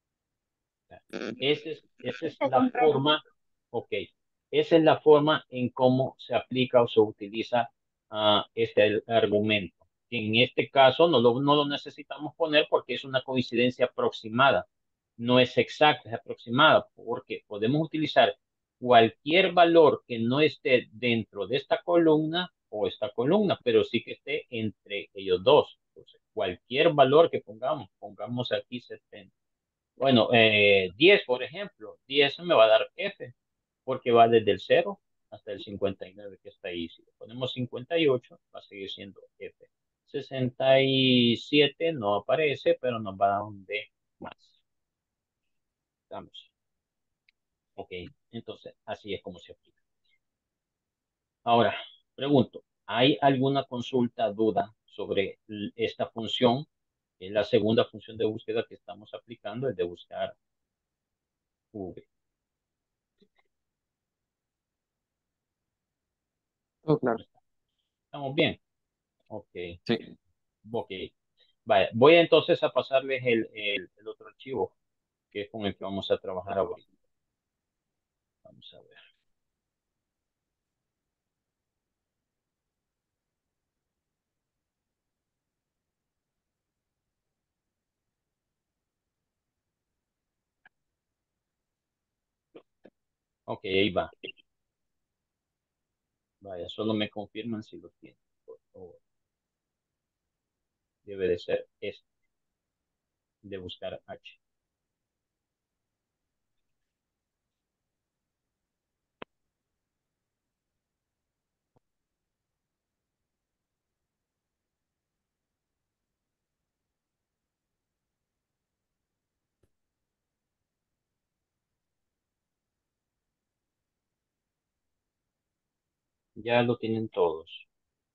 Esa es, esa es Se la comprende. forma, ok, esa es la forma en cómo se aplica o se utiliza ah, este argumento. En este caso no lo, no lo necesitamos poner porque es una coincidencia aproximada, no es exacta, es aproximada, porque podemos utilizar cualquier valor que no esté dentro de esta columna o esta columna, pero sí que esté entre ellos dos. Entonces, cualquier valor que pongamos, pongamos aquí setenta. Bueno, eh, diez, por ejemplo, diez me va a dar F, porque va desde el cero hasta el cincuenta y nueve que está ahí. Si le ponemos cincuenta y ocho, va a seguir siendo F. sesenta y siete no aparece, pero nos va a dar un D más. Vamos. Ok, entonces así es como se aplica. Ahora, pregunto, ¿hay alguna consulta, duda sobre l- esta función? Es la segunda función de búsqueda que estamos aplicando, es de buscar V. Todo claro. ¿Estamos bien? Ok. Sí. Ok. Vaya, voy entonces a pasarles el, el, el otro archivo que es con el que vamos a trabajar ahorita. Vamos a ver. Ok, ahí va. Vaya, solo me confirman si lo tienen, por favor. Debe de ser este, de buscar H. Ya lo tienen todos.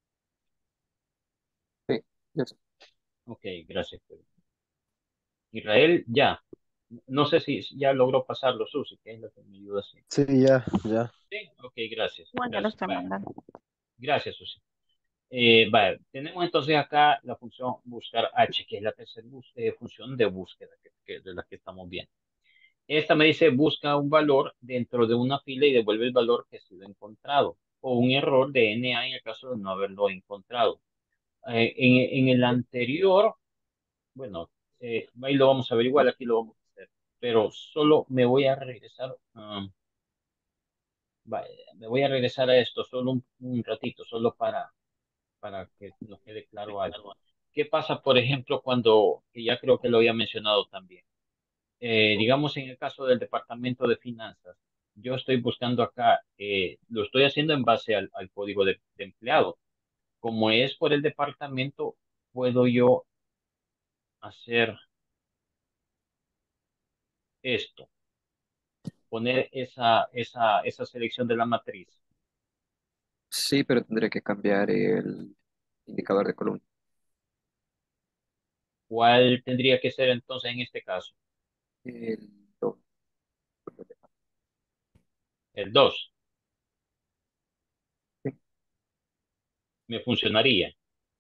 Sí, ya sé. Ok, gracias, Pedro. Israel, ya. No sé si ya logró pasarlo, Susi, que es lo que me ayuda así. Sí, ya, ya. Sí, ok, gracias. Bueno, ya lo Gracias. estoy Vaya, mandando. gracias, Susi. Eh, vale, tenemos entonces acá la función buscar H, que es la tercera bus- eh, función de búsqueda que, que- de la que estamos viendo. Esta me dice busca un valor dentro de una fila y devuelve el valor que ha sido encontrado, o un error de N A en el caso de no haberlo encontrado. Eh, en, en el anterior, bueno, eh, ahí lo vamos a ver igual, aquí lo vamos a hacer, pero solo me voy a regresar. um, vaya, me voy a regresar a esto solo un, un ratito, solo para para que nos quede claro algo. ¿Qué pasa, por ejemplo, cuando, que ya creo que lo había mencionado también, eh, digamos en el caso del departamento de finanzas, yo estoy buscando acá, eh, lo estoy haciendo en base al, al código de, de empleado. Como es por el departamento, puedo yo hacer esto, poner esa, esa, esa selección de la matriz. Sí, pero tendré que cambiar el indicador de columna. ¿Cuál tendría que ser entonces en este caso? El dos. El dos. Sí. me funcionaría.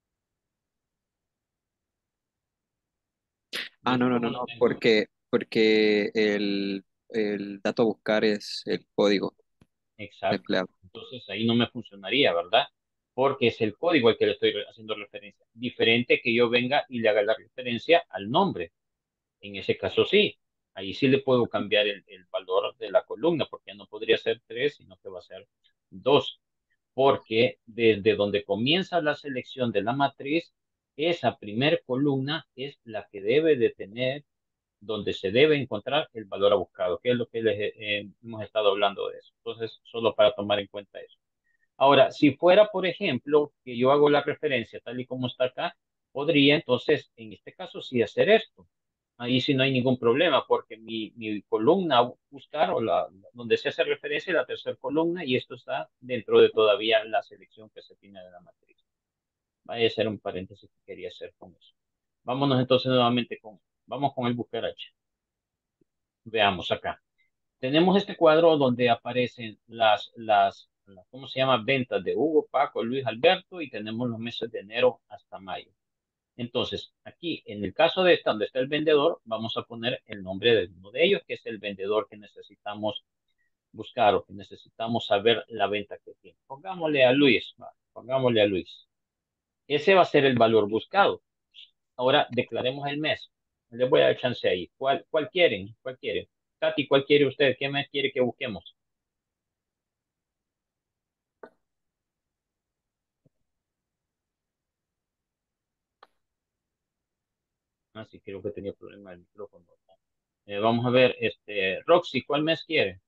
Ah, Luis, no, no, no, ¿cómo lo no, tengo? porque, porque el, el dato a buscar es el código Exacto. empleado. Entonces ahí no me funcionaría, ¿verdad? Porque es el código al que le estoy re- haciendo referencia. Diferente que yo venga y le haga la referencia al nombre. En ese caso sí. Ahí sí le puedo cambiar el, el valor de la columna, porque ya no podría ser tres, sino que va a ser dos. Porque desde donde comienza la selección de la matriz, esa primer columna es la que debe de tener, donde se debe encontrar el valor a buscado, que es lo que les eh, hemos estado hablando de eso. Entonces, solo para tomar en cuenta eso. Ahora, si fuera, por ejemplo, que yo hago la referencia tal y como está acá, podría entonces, en este caso, sí hacer esto. Ahí sí no hay ningún problema, porque mi, mi columna a buscar, o la, donde se hace referencia, es la tercera columna, y esto está dentro de todavía la selección que se tiene de la matriz. Vaya a ser un paréntesis que quería hacer con eso. Vámonos entonces nuevamente con, vamos con el buscar H. Veamos acá. Tenemos este cuadro donde aparecen las, las, las, ¿cómo se llama? Ventas de Hugo, Paco, Luis, Alberto, y tenemos los meses de enero hasta mayo. Entonces, aquí, en el caso de esta, donde está el vendedor, vamos a poner el nombre de uno de ellos, que es el vendedor que necesitamos buscar o que necesitamos saber la venta que tiene. Pongámosle a Luis, va, pongámosle a Luis. Ese va a ser el valor buscado. Ahora declaremos el mes. Les voy a dar chance ahí. ¿Cuál, cuál quieren? ¿Cuál quieren? Tati, ¿cuál quiere usted? ¿Qué mes quiere que busquemos? Ah, sí, creo que tenía problema el micrófono. Eh, vamos a ver, este, Roxy, ¿cuál mes quiere?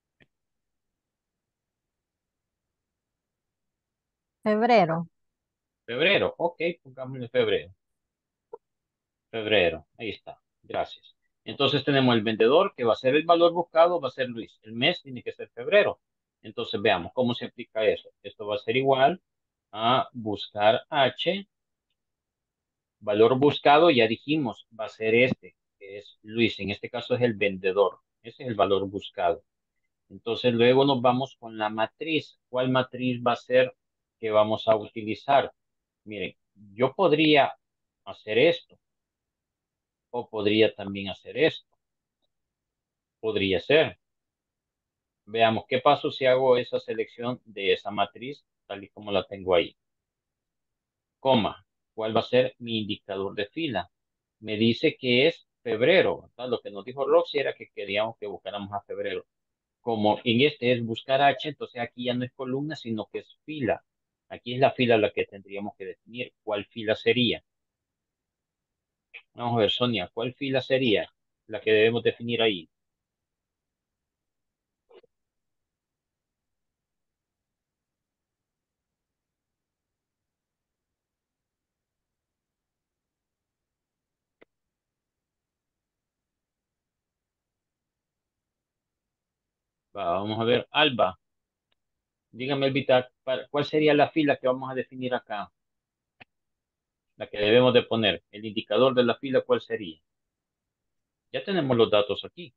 Febrero. Febrero. Ok, pongámosle febrero. Febrero. Ahí está. Gracias. Entonces tenemos el vendedor que va a ser el valor buscado, va a ser Luis. El mes tiene que ser febrero. Entonces veamos cómo se aplica eso. Esto va a ser igual a buscar H. Valor buscado, ya dijimos, va a ser este, que es Luis. En este caso es el vendedor. Ese es el valor buscado. Entonces luego nos vamos con la matriz. ¿Cuál matriz va a ser que vamos a utilizar? Miren, yo podría hacer esto o podría también hacer esto. Podría ser. Veamos qué paso si hago esa selección de esa matriz tal y como la tengo ahí. Coma. ¿Cuál va a ser mi indicador de fila? Me dice que es febrero, ¿verdad? Lo que nos dijo Roxy era que queríamos que buscáramos a febrero. Como en este es buscar H, entonces aquí ya no es columna, sino que es fila. Aquí es la fila la que tendríamos que definir. ¿Cuál fila sería? Vamos a ver, Sonia, ¿cuál fila sería la que debemos definir ahí? Va, vamos a ver, Alba, dígame, Elvita, para- ¿cuál sería la fila que vamos a definir acá? La que debemos de poner. El indicador de la fila, ¿cuál sería? Ya tenemos los datos aquí.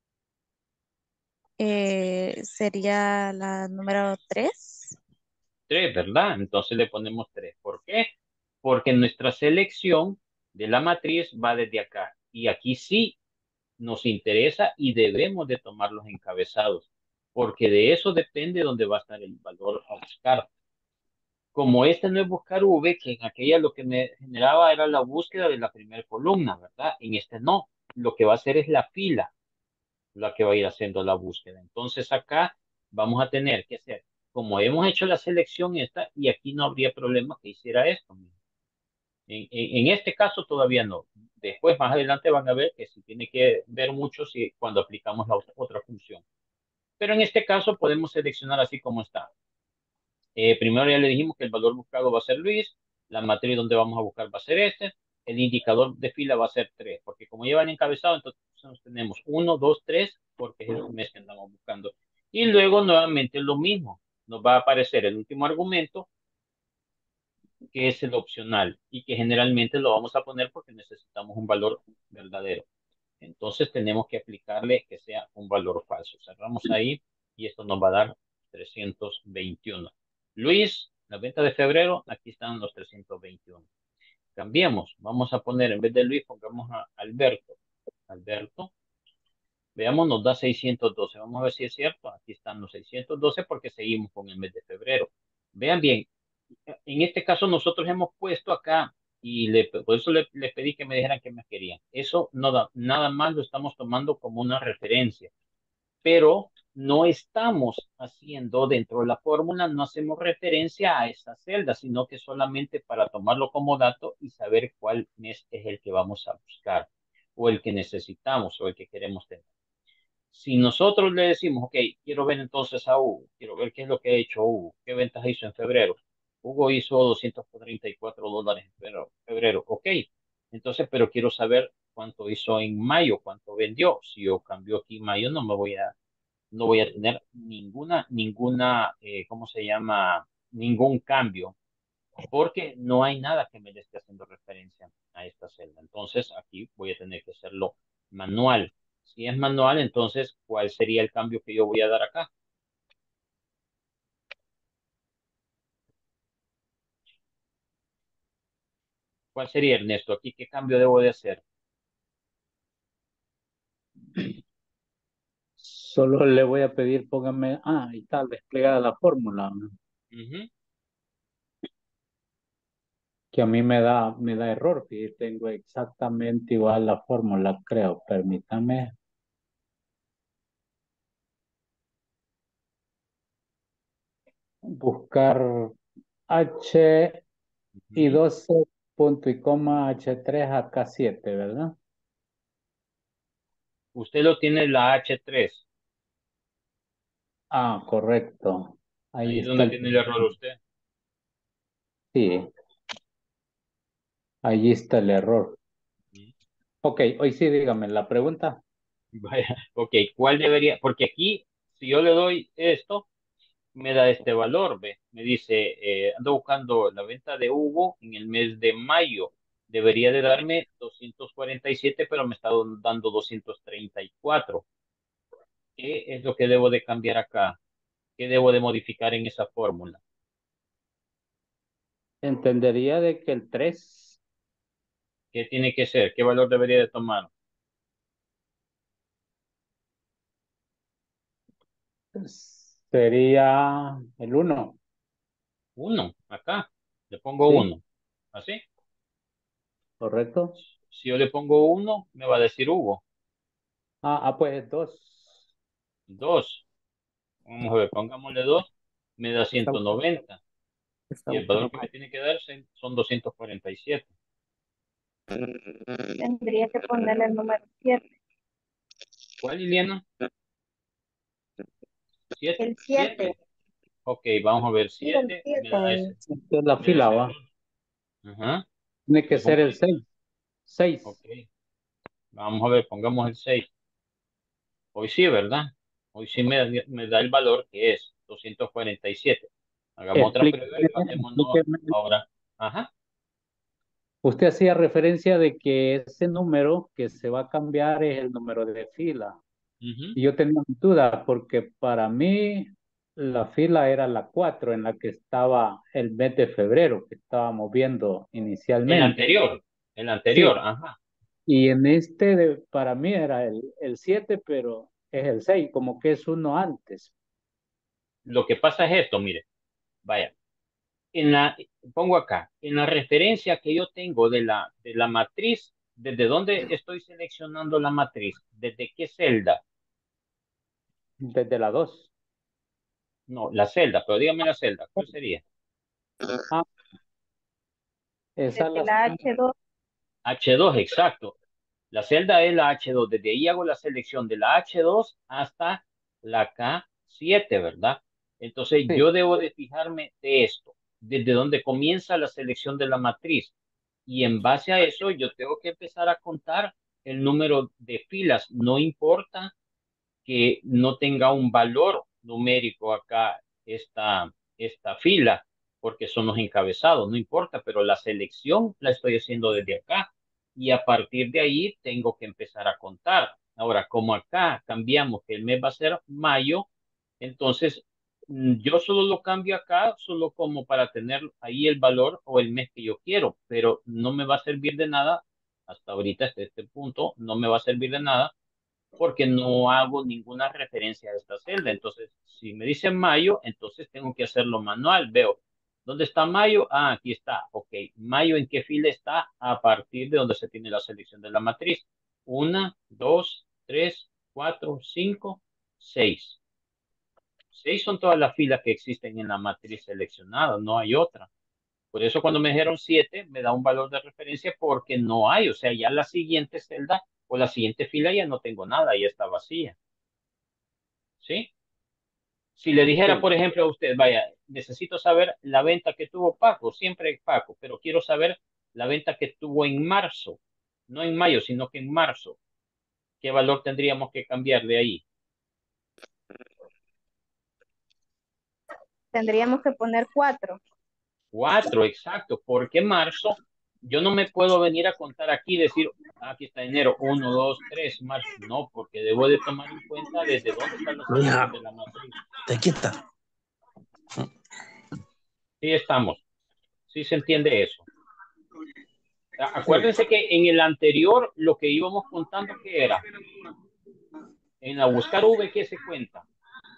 Eh, sería la número tres. Tres, ¿verdad? Entonces le ponemos tres. ¿Por qué? Porque nuestra selección de la matriz va desde acá. Y aquí sí nos interesa y debemos de tomar los encabezados, porque de eso depende dónde va a estar el valor a buscar. Como este no es buscar V, que en aquella lo que me generaba era la búsqueda de la primera columna, ¿verdad? En este no. Lo que va a hacer es la fila, la que va a ir haciendo la búsqueda. Entonces acá vamos a tener que hacer, como hemos hecho la selección esta, y aquí no habría problema que hiciera esto. En, en, en este caso todavía no. Después, más adelante van a ver que se tiene que ver mucho si, cuando aplicamos la otra, otra función. Pero en este caso podemos seleccionar así como está. Eh, primero ya le dijimos que el valor buscado va a ser Luis, la matriz donde vamos a buscar va a ser este, el indicador de fila va a ser tres, porque como llevan encabezado, entonces tenemos uno, dos, tres, porque es el mes que andamos buscando. Y luego nuevamente lo mismo, nos va a aparecer el último argumento, que es el opcional, y que generalmente lo vamos a poner porque necesitamos un valor verdadero. Entonces tenemos que aplicarle que sea un valor falso. Cerramos ahí y esto nos va a dar trescientos veintiuno. Luis, La venta de febrero, aquí están los trescientos veintiuno. Cambiemos, vamos a poner, en vez de Luis, pongamos a Alberto. Alberto, veamos, nos da seiscientos doce. Vamos a ver si es cierto. Aquí están los seiscientos doce porque seguimos con el mes de febrero. Vean bien, en este caso nosotros hemos puesto acá y le, por eso le, le pedí que me dijeran qué me querían. Eso no da, nada más lo estamos tomando como una referencia, pero no estamos haciendo dentro de la fórmula, no hacemos referencia a esa celda, sino que solamente para tomarlo como dato y saber cuál mes es el que vamos a buscar o el que necesitamos o el que queremos tener. Si nosotros le decimos, ok, quiero ver entonces a Hugo, quiero ver qué es lo que ha hecho Hugo, qué ventas hizo en febrero. Hugo hizo doscientos treinta y cuatro dólares en febrero, febrero, ok. Entonces, pero quiero saber cuánto hizo en mayo, cuánto vendió. Si yo cambio aquí mayo, no me voy a, no voy a tener ninguna, ninguna, eh, ¿cómo se llama? Ningún cambio, porque no hay nada que me le esté haciendo referencia a esta celda. Entonces, aquí voy a tener que hacerlo manual. Si es manual, entonces, ¿cuál sería el cambio que yo voy a dar acá? ¿Cuál sería, Ernesto? Aquí, ¿qué cambio debo de hacer? Solo le voy a pedir, póngame, ah, y tal, desplegada la fórmula, ¿no? Ujú. Que a mí me da, me da error, que tengo exactamente igual la fórmula, creo. Permítame buscar H y Ujú. doce punto y coma H tres a K siete, ¿verdad? Usted lo tiene la H tres. Ah, correcto. Ahí Ahí es está donde el... tiene el error usted. Sí, ahí está el error. Ujú. Ok, hoy sí, dígame la pregunta. Vaya, ok, ¿cuál debería? Porque aquí, si yo le doy esto, me da este valor, ¿ve? Me dice, eh, ando buscando la venta de Hugo en el mes de mayo. Debería de darme doscientos cuarenta y siete, pero me está dando doscientos treinta y cuatro. ¿Qué es lo que debo de cambiar acá? ¿Qué debo de modificar en esa fórmula? Entendería de que el tres ¿Qué tiene que ser? ¿Qué valor debería de tomar? sería el uno, Uno, acá. Le pongo ¿sí? uno. ¿Así? ¿Correcto? Si yo le pongo uno, me va a decir Hugo. Ah, ah, pues es dos. Dos. Vamos a ver, pongámosle dos. Me da Está, ciento noventa. está Y el buscando valor que me mal. tiene que darse son doscientos cuarenta y siete. Tendría que ponerle el número siete. ¿Cuál, Liliana? Siete. El siete. Siete. Ok, vamos a ver. Sí, el Siete me da siete. ese, Esta es la me da fila, ese va. error. Ajá. Tiene que Le ser pongo el ahí. seis. Seis. Ok. Vamos a ver, pongamos el seis. Hoy sí, ¿verdad? Hoy sí me, da- me da el valor que es doscientos cuarenta y siete. Hagamos otra prueba y Explíqueme, pasémonos explíqueme. ahora. Ajá. Usted hacía referencia de que ese número que se va a cambiar es el número de fila. Ujú. Y yo tenía duda porque para mí la fila era la cuatro en la que estaba el mes de febrero que estábamos viendo El inicialmente. anterior. El anterior. Sí, Ajá. y en este de- para mí era el, el siete, pero es el seis, como que es uno antes. Lo que pasa es esto, mire. Vaya. En la, pongo acá, en la referencia que yo tengo de la, de la matriz, ¿desde dónde estoy seleccionando la matriz? ¿Desde qué celda? Desde la dos. No, la celda, pero dígame la celda, ¿cuál sería? Ah, esa Desde la... la H dos. H dos, exacto. La celda es la H dos. Desde ahí hago la selección de la H dos hasta la K siete, ¿verdad? Entonces Sí, yo debo de fijarme de esto, desde donde comienza la selección de la matriz. Y en base a eso yo tengo que empezar a contar el número de filas. No importa que no tenga un valor numérico acá esta, esta fila, porque son los encabezados, no importa, pero la selección la estoy haciendo desde acá y a partir de ahí tengo que empezar a contar. Ahora, como acá cambiamos que el mes va a ser mayo, entonces Mm, Yo solo lo cambio acá, solo como para tener ahí el valor o el mes que yo quiero, pero no me va a servir de nada, hasta ahorita, hasta este punto, no me va a servir de nada porque no hago ninguna referencia a esta celda. Entonces, si me dice mayo, entonces tengo que hacerlo manual. Veo, ¿dónde está mayo? Ah, aquí está. Ok, mayo en qué fila está a partir de donde se tiene la selección de la matriz. Una, dos, tres, cuatro, cinco, seis. Seis son todas las filas que existen en la matriz seleccionada, no hay otra. Por eso cuando me dijeron siete, me da un valor de referencia porque no hay, o sea, ya la siguiente celda o la siguiente fila ya no tengo nada, ya está vacía. ¿Sí? Si le dijera, Sí, por ejemplo, a usted, vaya, necesito saber la venta que tuvo Paco, siempre Paco, pero quiero saber la venta que tuvo en marzo, no en mayo, sino que en marzo. ¿Qué valor tendríamos que cambiar de ahí? Tendríamos que poner cuatro. Cuatro, exacto, porque marzo, yo no me puedo venir a contar aquí y decir, "Ah, aquí está enero, uno, dos, tres, marzo". No, porque debo de tomar en cuenta desde dónde está la selección Mija, de la matriz. te quita. Sí estamos, sí se entiende eso. A- sí. Acuérdense que en el anterior lo que íbamos contando, ¿qué era? En la buscar V, ¿qué se cuenta?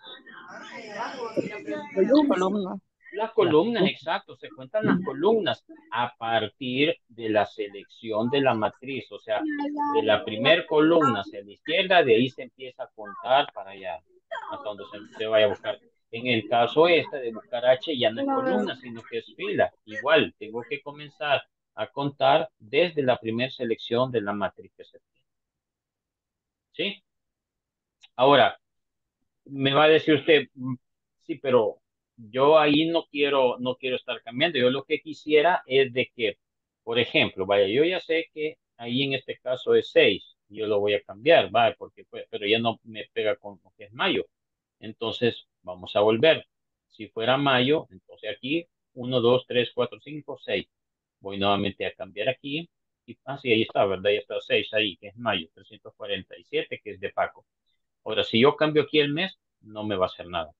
Columna. Las La- columnas, exacto, se cuentan las columnas a partir de la selección de la matriz, o sea, de la primer columna hacia la izquierda, de ahí se empieza a contar para allá, hasta donde se, se vaya a buscar. En el caso este de buscar H ya no es columna, sino que es fila. Igual, tengo que comenzar a contar desde la primera selección de la matriz que se tiene. ¿Sí? Ahora, me va a decir usted, "Mm, sí, pero yo ahí no quiero, no quiero estar cambiando. Yo lo que quisiera es de que, por ejemplo, vaya, yo ya sé que ahí en este caso es seis, yo lo voy a cambiar, vaya, porque pues, pero ya no me pega con lo que es mayo. Entonces, vamos a volver. Si fuera mayo, entonces aquí uno, dos, tres, cuatro, cinco, seis. Voy nuevamente a cambiar aquí. Y, ah, sí, ahí está, ¿verdad? Ya está seis ahí, que es mayo, trescientos cuarenta y siete, que es de Paco. Ahora, si yo cambio aquí el mes, no me va a hacer nada.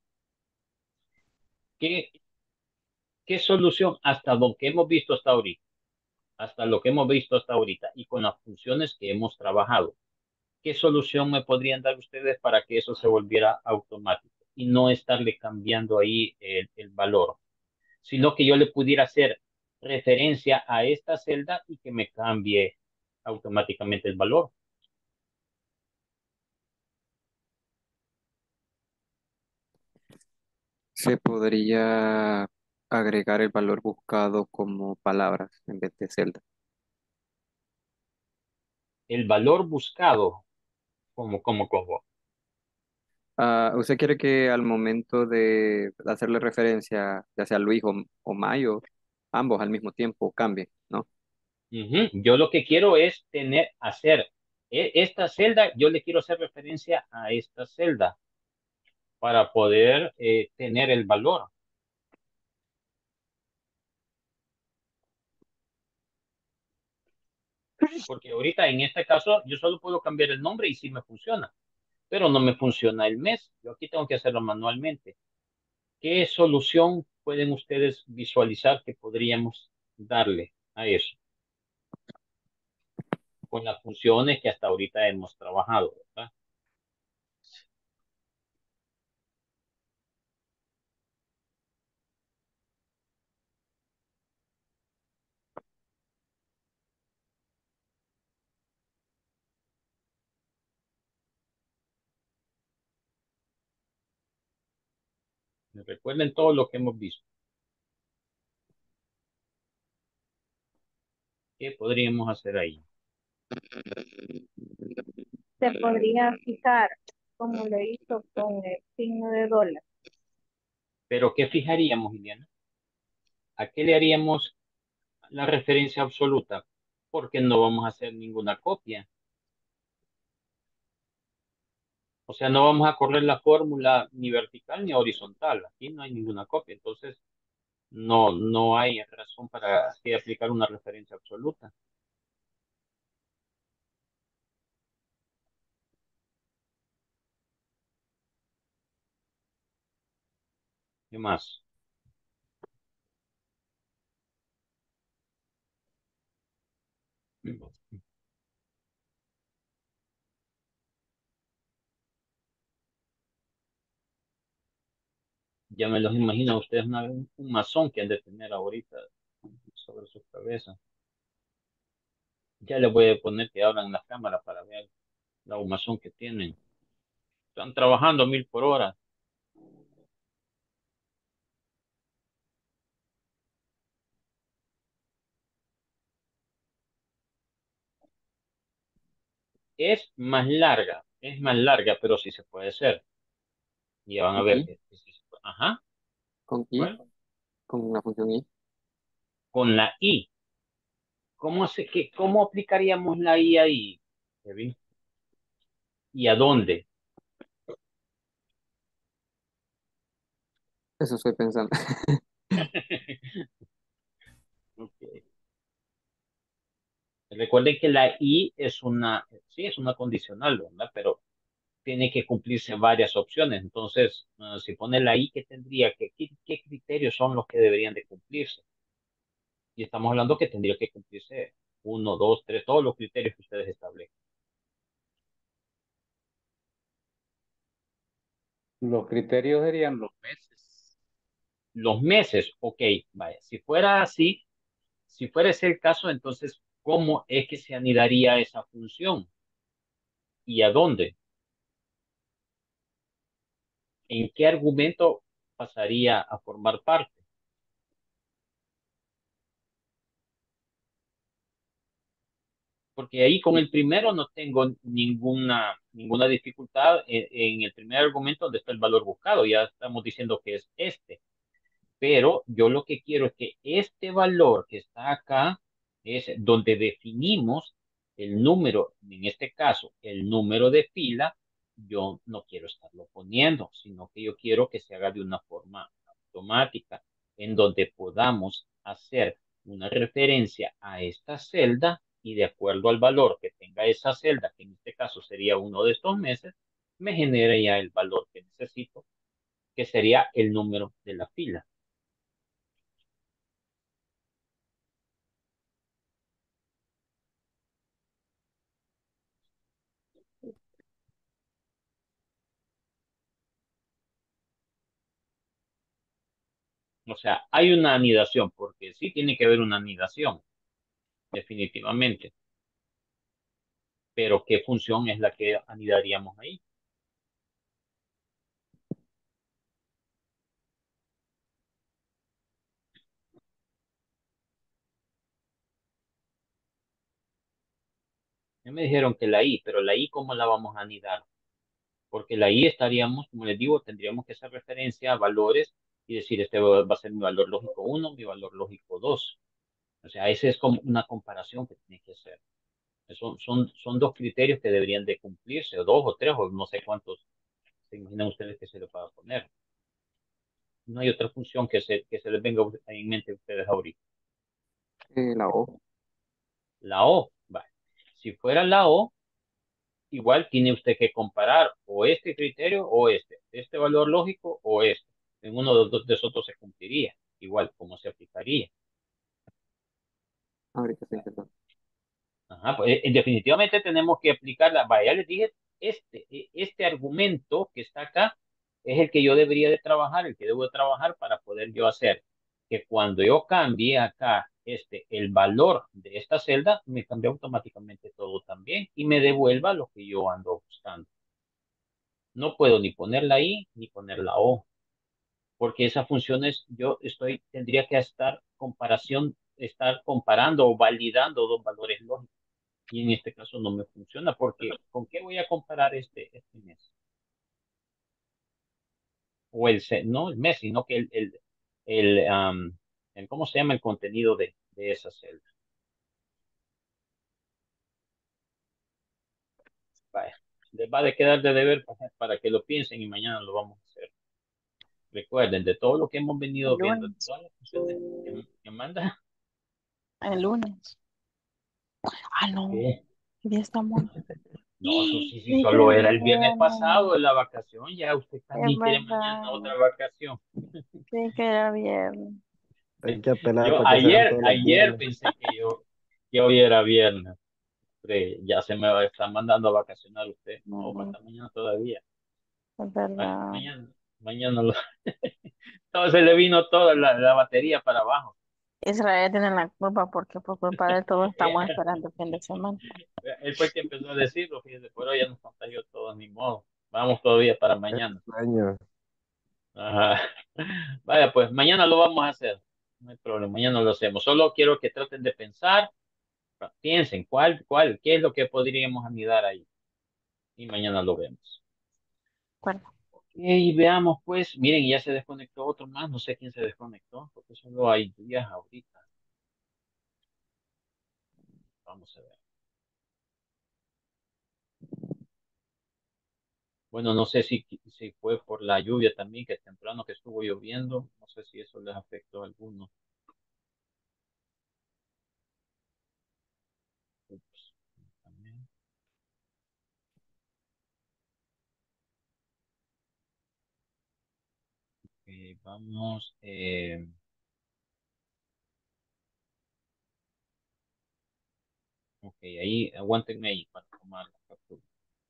¿Qué, qué solución hasta lo que hemos visto hasta ahorita? Hasta lo que hemos visto hasta ahorita y con las funciones que hemos trabajado. ¿Qué solución me podrían dar ustedes para que eso se volviera automático y no estarle cambiando ahí el, el valor, sino que yo le pudiera hacer referencia a esta celda y que me cambie automáticamente el valor? Se podría agregar el valor buscado como palabras en vez de celda. El valor buscado, como, como, como. Ah, ¿usted quiere que al momento de hacerle referencia, ya sea Luis o, o Mayo, ambos al mismo tiempo cambien, ¿no? Ujú. Yo lo que quiero es tener, hacer e- esta celda, yo le quiero hacer referencia a esta celda para poder eh, tener el valor. Porque ahorita en este caso yo solo puedo cambiar el nombre y sí me funciona, pero no me funciona el mes. Yo aquí tengo que hacerlo manualmente. ¿Qué solución pueden ustedes visualizar que podríamos darle a eso con las funciones que hasta ahorita hemos trabajado, ¿verdad? Recuerden todo lo que hemos visto. ¿Qué podríamos hacer ahí? Se podría fijar como lo hizo con el signo de dólar. Pero ¿qué fijaríamos, Iliana? ¿A qué le haríamos la referencia absoluta? Porque no vamos a hacer ninguna copia. O sea, no vamos a correr la fórmula ni vertical ni horizontal. Aquí no hay ninguna copia. Entonces, no, no hay razón para que aplicar una referencia absoluta. ¿Qué más? Ya me los imagino a ustedes una vez un un masón que han de tener ahorita sobre su cabeza. Ya les voy a poner que abran las cámaras para ver la humazón que tienen. Están trabajando a mil por hora. Es más larga, es más larga, pero sí se puede hacer. Y ya van a ver Y que, que sí se puede. Ajá, con I, ¿cuál? con la función I. Con la I. ¿Cómo se, qué, cómo aplicaríamos la I ahí, Kevin? ¿Y a dónde? Eso estoy pensando. Ok. Recuerden que la I es una, sí, es una condicional, ¿verdad? Pero tiene que cumplirse varias opciones. Entonces, ah, si pone la I, ¿qué tendría que, qué, qué criterios son los que deberían de cumplirse? Y estamos hablando que tendría que cumplirse uno, dos, tres, todos los criterios que ustedes establecen. Los criterios serían los meses. Los meses, ok, vaya. Si fuera así, si fuera ese el caso, entonces, ¿cómo es que se anidaría esa función? ¿Y a dónde? ¿En qué argumento pasaría a formar parte? Porque ahí con el primero no tengo ninguna, ninguna dificultad en, en el primer argumento donde está el valor buscado. Ya estamos diciendo que es este. Pero yo lo que quiero es que este valor que está acá es donde definimos el número, en este caso, el número de fila, yo no quiero estarlo poniendo, sino que yo quiero que se haga de una forma automática, en donde podamos hacer una referencia a esta celda y de acuerdo al valor que tenga esa celda, que en este caso sería uno de estos meses, me genera ya el valor que necesito, que sería el número de la fila. O sea, hay una anidación, porque sí tiene que haber una anidación, definitivamente. Pero ¿qué función es la que anidaríamos ahí? Ya me dijeron que la I, pero la I, ¿cómo la vamos a anidar? Porque la I estaríamos, como les digo, tendríamos que hacer referencia a valores y decir, este va va a ser mi valor lógico uno, mi valor lógico dos. O sea, esa es como una comparación que tiene que ser. Son, son, son dos criterios que deberían de cumplirse, o dos o tres, o no sé cuántos se imaginan ustedes que se le pueda poner. No hay otra función que se, que se les venga en mente a ustedes ahorita. Eh, la O. La O, vale. Si fuera la O, igual tiene usted que comparar o este criterio o este, este valor lógico o este. En uno de los dos de esos se cumpliría, igual como se aplicaría. Ahorita estoy intentando. Ajá, pues, eh, definitivamente tenemos que aplicarla. Vaya, ya les dije, este, eh, este argumento que está acá es el que yo debería de trabajar, el que debo de trabajar para poder yo hacer que cuando yo cambie acá este, el valor de esta celda, me cambie automáticamente todo también y me devuelva lo que yo ando buscando. No puedo ni poner la I ni poner la O, porque esas funciones yo estoy, tendría que estar comparación, estar comparando o validando dos valores lógicos. Y en este caso no me funciona porque ¿con qué voy a comparar este, este mes? O el, se- no el mes, sino que el, el, el, am, el- ¿cómo se llama el contenido de, de esa celda? Vaya, les va a quedar de deber para, para que lo piensen y mañana lo vamos a hacer. Recuerden, de todo lo que hemos El venido viendo, de lunes. todas las funciones que, que manda, El lunes. Ah, no. ¿qué? ¿Qué día estamos? No, eso sí, sí, Sí, que solo era el viernes viernes. pasado de la vacación, ya usted Es también quiere mañana verdad. otra vacación. Sí, que era viernes. Hay que apelar Yo para que sean ayer, todos los ayer viernes. pensé que yo, que hoy era viernes. Hombre, ya se me va a estar mandando a vacacionar usted. No, Mm, falta mañana todavía. es Ma- verdad. Mañana, mañana lo... todo se le vino toda la, la batería para abajo. Israel tiene la culpa porque por culpa de todo estamos esperando el fin de semana. Él fue el que empezó a decirlo, fíjese, pero ya nos contagió todo, ni modo. Vamos todavía para Qué mañana. sueño. Ajá. Vaya, pues mañana lo vamos a hacer. No hay problema, mañana lo hacemos. Solo quiero que traten de pensar, piensen cuál, cuál, qué es lo que podríamos anidar ahí. Y mañana lo vemos. Bueno, Y veamos, pues, miren, ya se desconectó otro más. No sé quién se desconectó, porque solo hay días ahorita. Vamos a ver. Bueno, no sé si, si fue por la lluvia también, que temprano que estuvo lloviendo. No sé si eso les afectó a alguno. Ups, también. Ok, vamos. eh, ok, ahí aguántenme ahí para tomar la captura.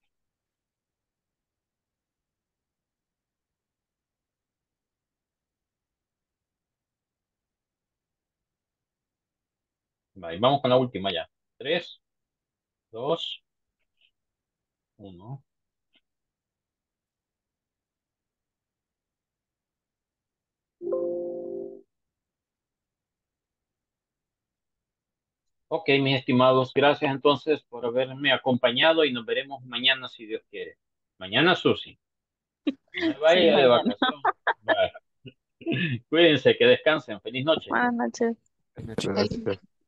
Vale, vamos con la última ya. Tres, dos, uno. Ok, mis estimados, gracias entonces por haberme acompañado y nos veremos mañana si Dios quiere. Mañana, Susi. No me sí, vaya de mañana. vacación. Vale. Cuídense, que descansen. Feliz noche. Buenas noches. Buenas noches. Gracias.